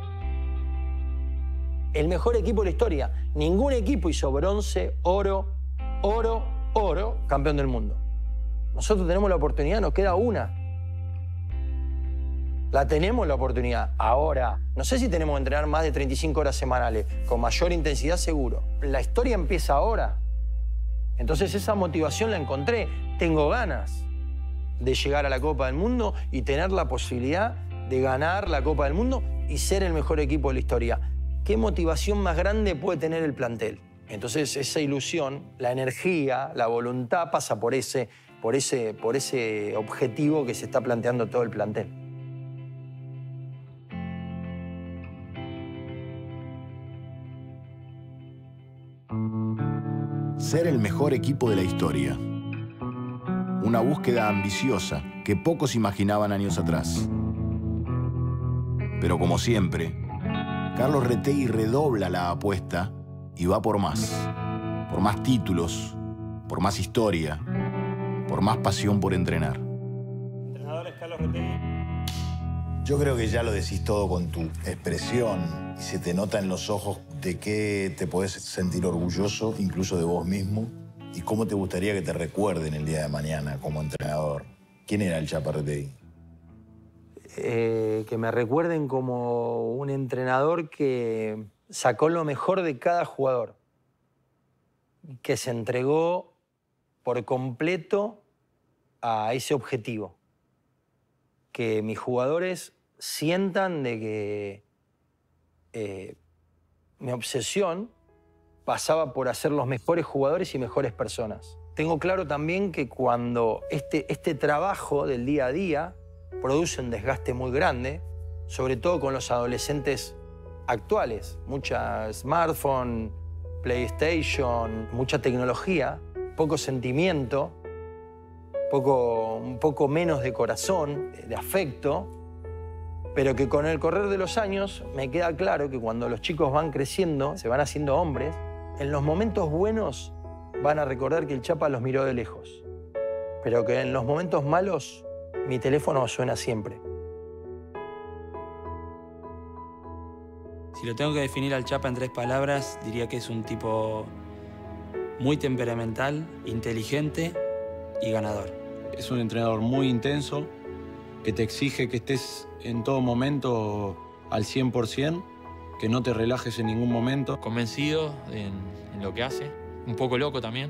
El mejor equipo de la historia. Ningún equipo hizo bronce, oro, oro, oro, campeón del mundo. Nosotros tenemos la oportunidad, nos queda una. La tenemos la oportunidad. Ahora, no sé si tenemos que entrenar más de treinta y cinco horas semanales, con mayor intensidad seguro. La historia empieza ahora. Entonces esa motivación la encontré. Tengo ganas de llegar a la Copa del Mundo y tener la posibilidad de ganar la Copa del Mundo y ser el mejor equipo de la historia. ¿Qué motivación más grande puede tener el plantel? Entonces esa ilusión, la energía, la voluntad pasa por ese, por ese, por ese objetivo que se está planteando todo el plantel.
Ser el mejor equipo de la historia. Una búsqueda ambiciosa que pocos imaginaban años atrás. Pero como siempre, Carlos Retegui redobla la apuesta y va por más. Por más títulos, por más historia, por más pasión por entrenar.
Entrenadores Carlos Retegui.
Yo creo que ya lo decís todo con tu expresión y se te nota en los ojos de qué te podés sentir orgulloso, incluso de vos mismo, y cómo te gustaría que te recuerden el día de mañana como entrenador. ¿Quién era el Chapa Retegui?
Eh, que me recuerden como un entrenador que sacó lo mejor de cada jugador, que se entregó por completo a ese objetivo. Que mis jugadores sientan de que eh, mi obsesión pasaba por hacer los mejores jugadores y mejores personas. Tengo claro también que cuando este, este trabajo del día a día produce un desgaste muy grande, sobre todo con los adolescentes actuales. Mucha smartphone, PlayStation, mucha tecnología, poco sentimiento, poco, un poco menos de corazón, de afecto, pero que con el correr de los años me queda claro que cuando los chicos van creciendo, se van haciendo hombres, en los momentos buenos van a recordar que el Chapa los miró de lejos, pero que en los momentos malos mi teléfono suena siempre.
Si lo tengo que definir al Chapa en tres palabras, diría que es un tipo muy temperamental, inteligente y ganador.
Es un entrenador muy intenso, que te exige que estés en todo momento al cien por cien, que no te relajes en ningún momento.
Convencido en, en lo que hace, un poco loco también.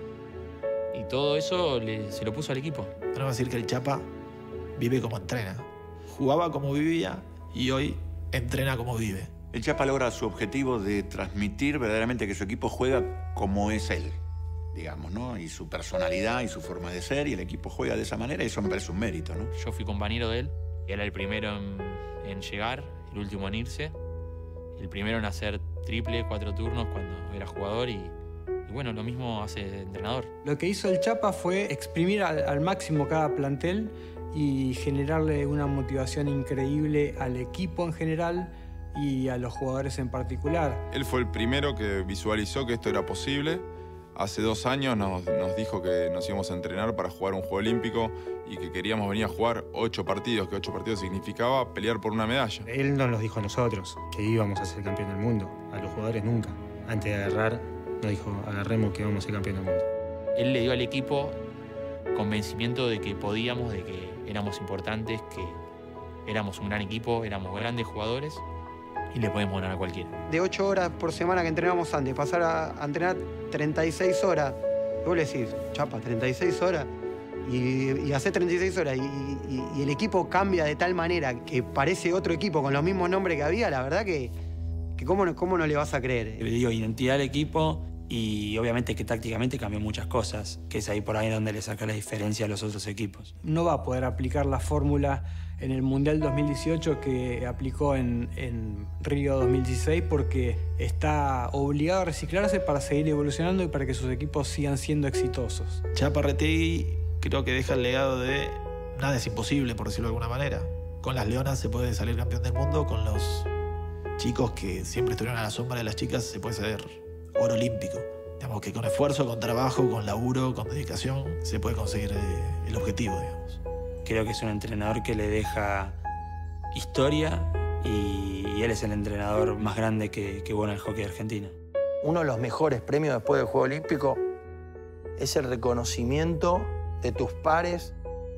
Y todo eso le, se lo puso al equipo.
Tenemos que decir que el Chapa vive como entrena. Jugaba como vivía y hoy entrena como vive.
El Chapa logra su objetivo de transmitir verdaderamente que su equipo juega como es él, digamos, ¿no? Y su personalidad y su forma de ser, y el equipo juega de esa manera, y eso me parece un mérito, ¿no?
Yo fui compañero de él, era el primero en, en llegar, el último en irse, el primero en hacer triple, cuatro turnos cuando era jugador, y, y bueno, lo mismo hace de entrenador.
Lo que hizo el Chapa fue exprimir al, al máximo cada plantel y generarle una motivación increíble al equipo en general y a los jugadores en particular.
Él fue el primero que visualizó que esto era posible. Hace dos años nos, nos dijo que nos íbamos a entrenar para jugar un Juego Olímpico y que queríamos venir a jugar ocho partidos, que ocho partidos significaba pelear por una medalla.
Él nos lo dijo a nosotros, que íbamos a ser campeón del mundo. A los jugadores nunca. Antes de agarrar, nos dijo, agarremos que vamos a ser campeón del mundo.
Él le dio al equipo convencimiento de que podíamos, de que éramos importantes, que éramos un gran equipo, éramos grandes jugadores y le podemos ganar a cualquiera.
De ocho horas por semana que entrenábamos antes, pasar a, a entrenar treinta y seis horas, y vos le decís, Chapa, treinta y seis horas, y, y hacer treinta y seis horas, y, y, y el equipo cambia de tal manera que parece otro equipo con los mismos nombres que había, la verdad que, que cómo, no, cómo no le vas a creer.
Le digo identidad al equipo y obviamente que tácticamente cambió muchas cosas, que es ahí por ahí donde le saca la diferencia a los otros equipos.
No va a poder aplicar la fórmula en el Mundial dos mil dieciocho que aplicó en, en Río dos mil dieciséis porque está obligado a reciclarse para seguir evolucionando y para que sus equipos sigan siendo exitosos.
Chapa Retegui creo que deja el legado de nada es imposible, por decirlo de alguna manera. Con las leonas se puede salir campeón del mundo, con los chicos que siempre estuvieron a la sombra de las chicas se puede ser oro olímpico. Digamos que con esfuerzo, con trabajo, con laburo, con dedicación se puede conseguir eh, el objetivo, digamos.
Creo que es un entrenador que le deja historia y, y él es el entrenador más grande que, que hubo en el hockey argentino.
Uno de los mejores premios después del Juego Olímpico es el reconocimiento de tus pares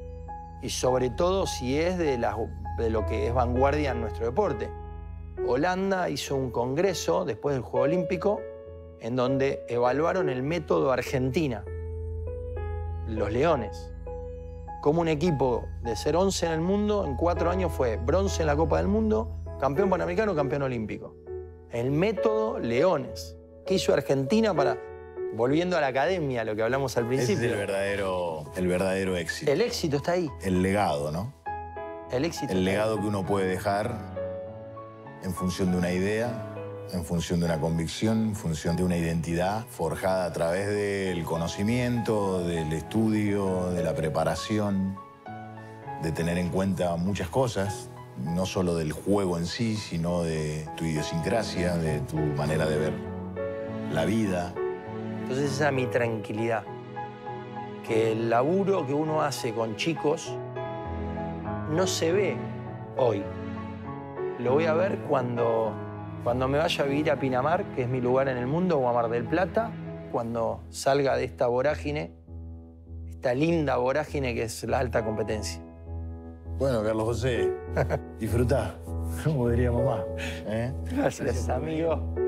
y sobre todo si es de, la, de lo que es vanguardia en nuestro deporte. Holanda hizo un congreso después del Juego Olímpico en donde evaluaron el método Argentina, los Leones. Como un equipo de ser once en el mundo, en cuatro años fue bronce en la Copa del Mundo, campeón panamericano, campeón olímpico. El método Leones. ¿Qué hizo Argentina para, volviendo a la academia, lo que hablamos al principio?
Ese es el verdadero, el verdadero éxito.
El éxito está ahí.
El legado, ¿no?
El éxito.
El legado que uno puede dejar en función de una idea en función de una convicción, en función de una identidad forjada a través del conocimiento, del estudio, de la preparación, de tener en cuenta muchas cosas, no solo del juego en sí, sino de tu idiosincrasia, de tu manera de ver la vida.
Entonces esa es mi tranquilidad, que el laburo que uno hace con chicos no se ve hoy. Lo voy a ver cuando, cuando me vaya a vivir a Pinamar, que es mi lugar en el mundo, o a Mar del Plata, cuando salga de esta vorágine, esta linda vorágine que es la alta competencia.
Bueno, Carlos José, disfrutá, como diría mamá. ¿eh?
Gracias, amigo.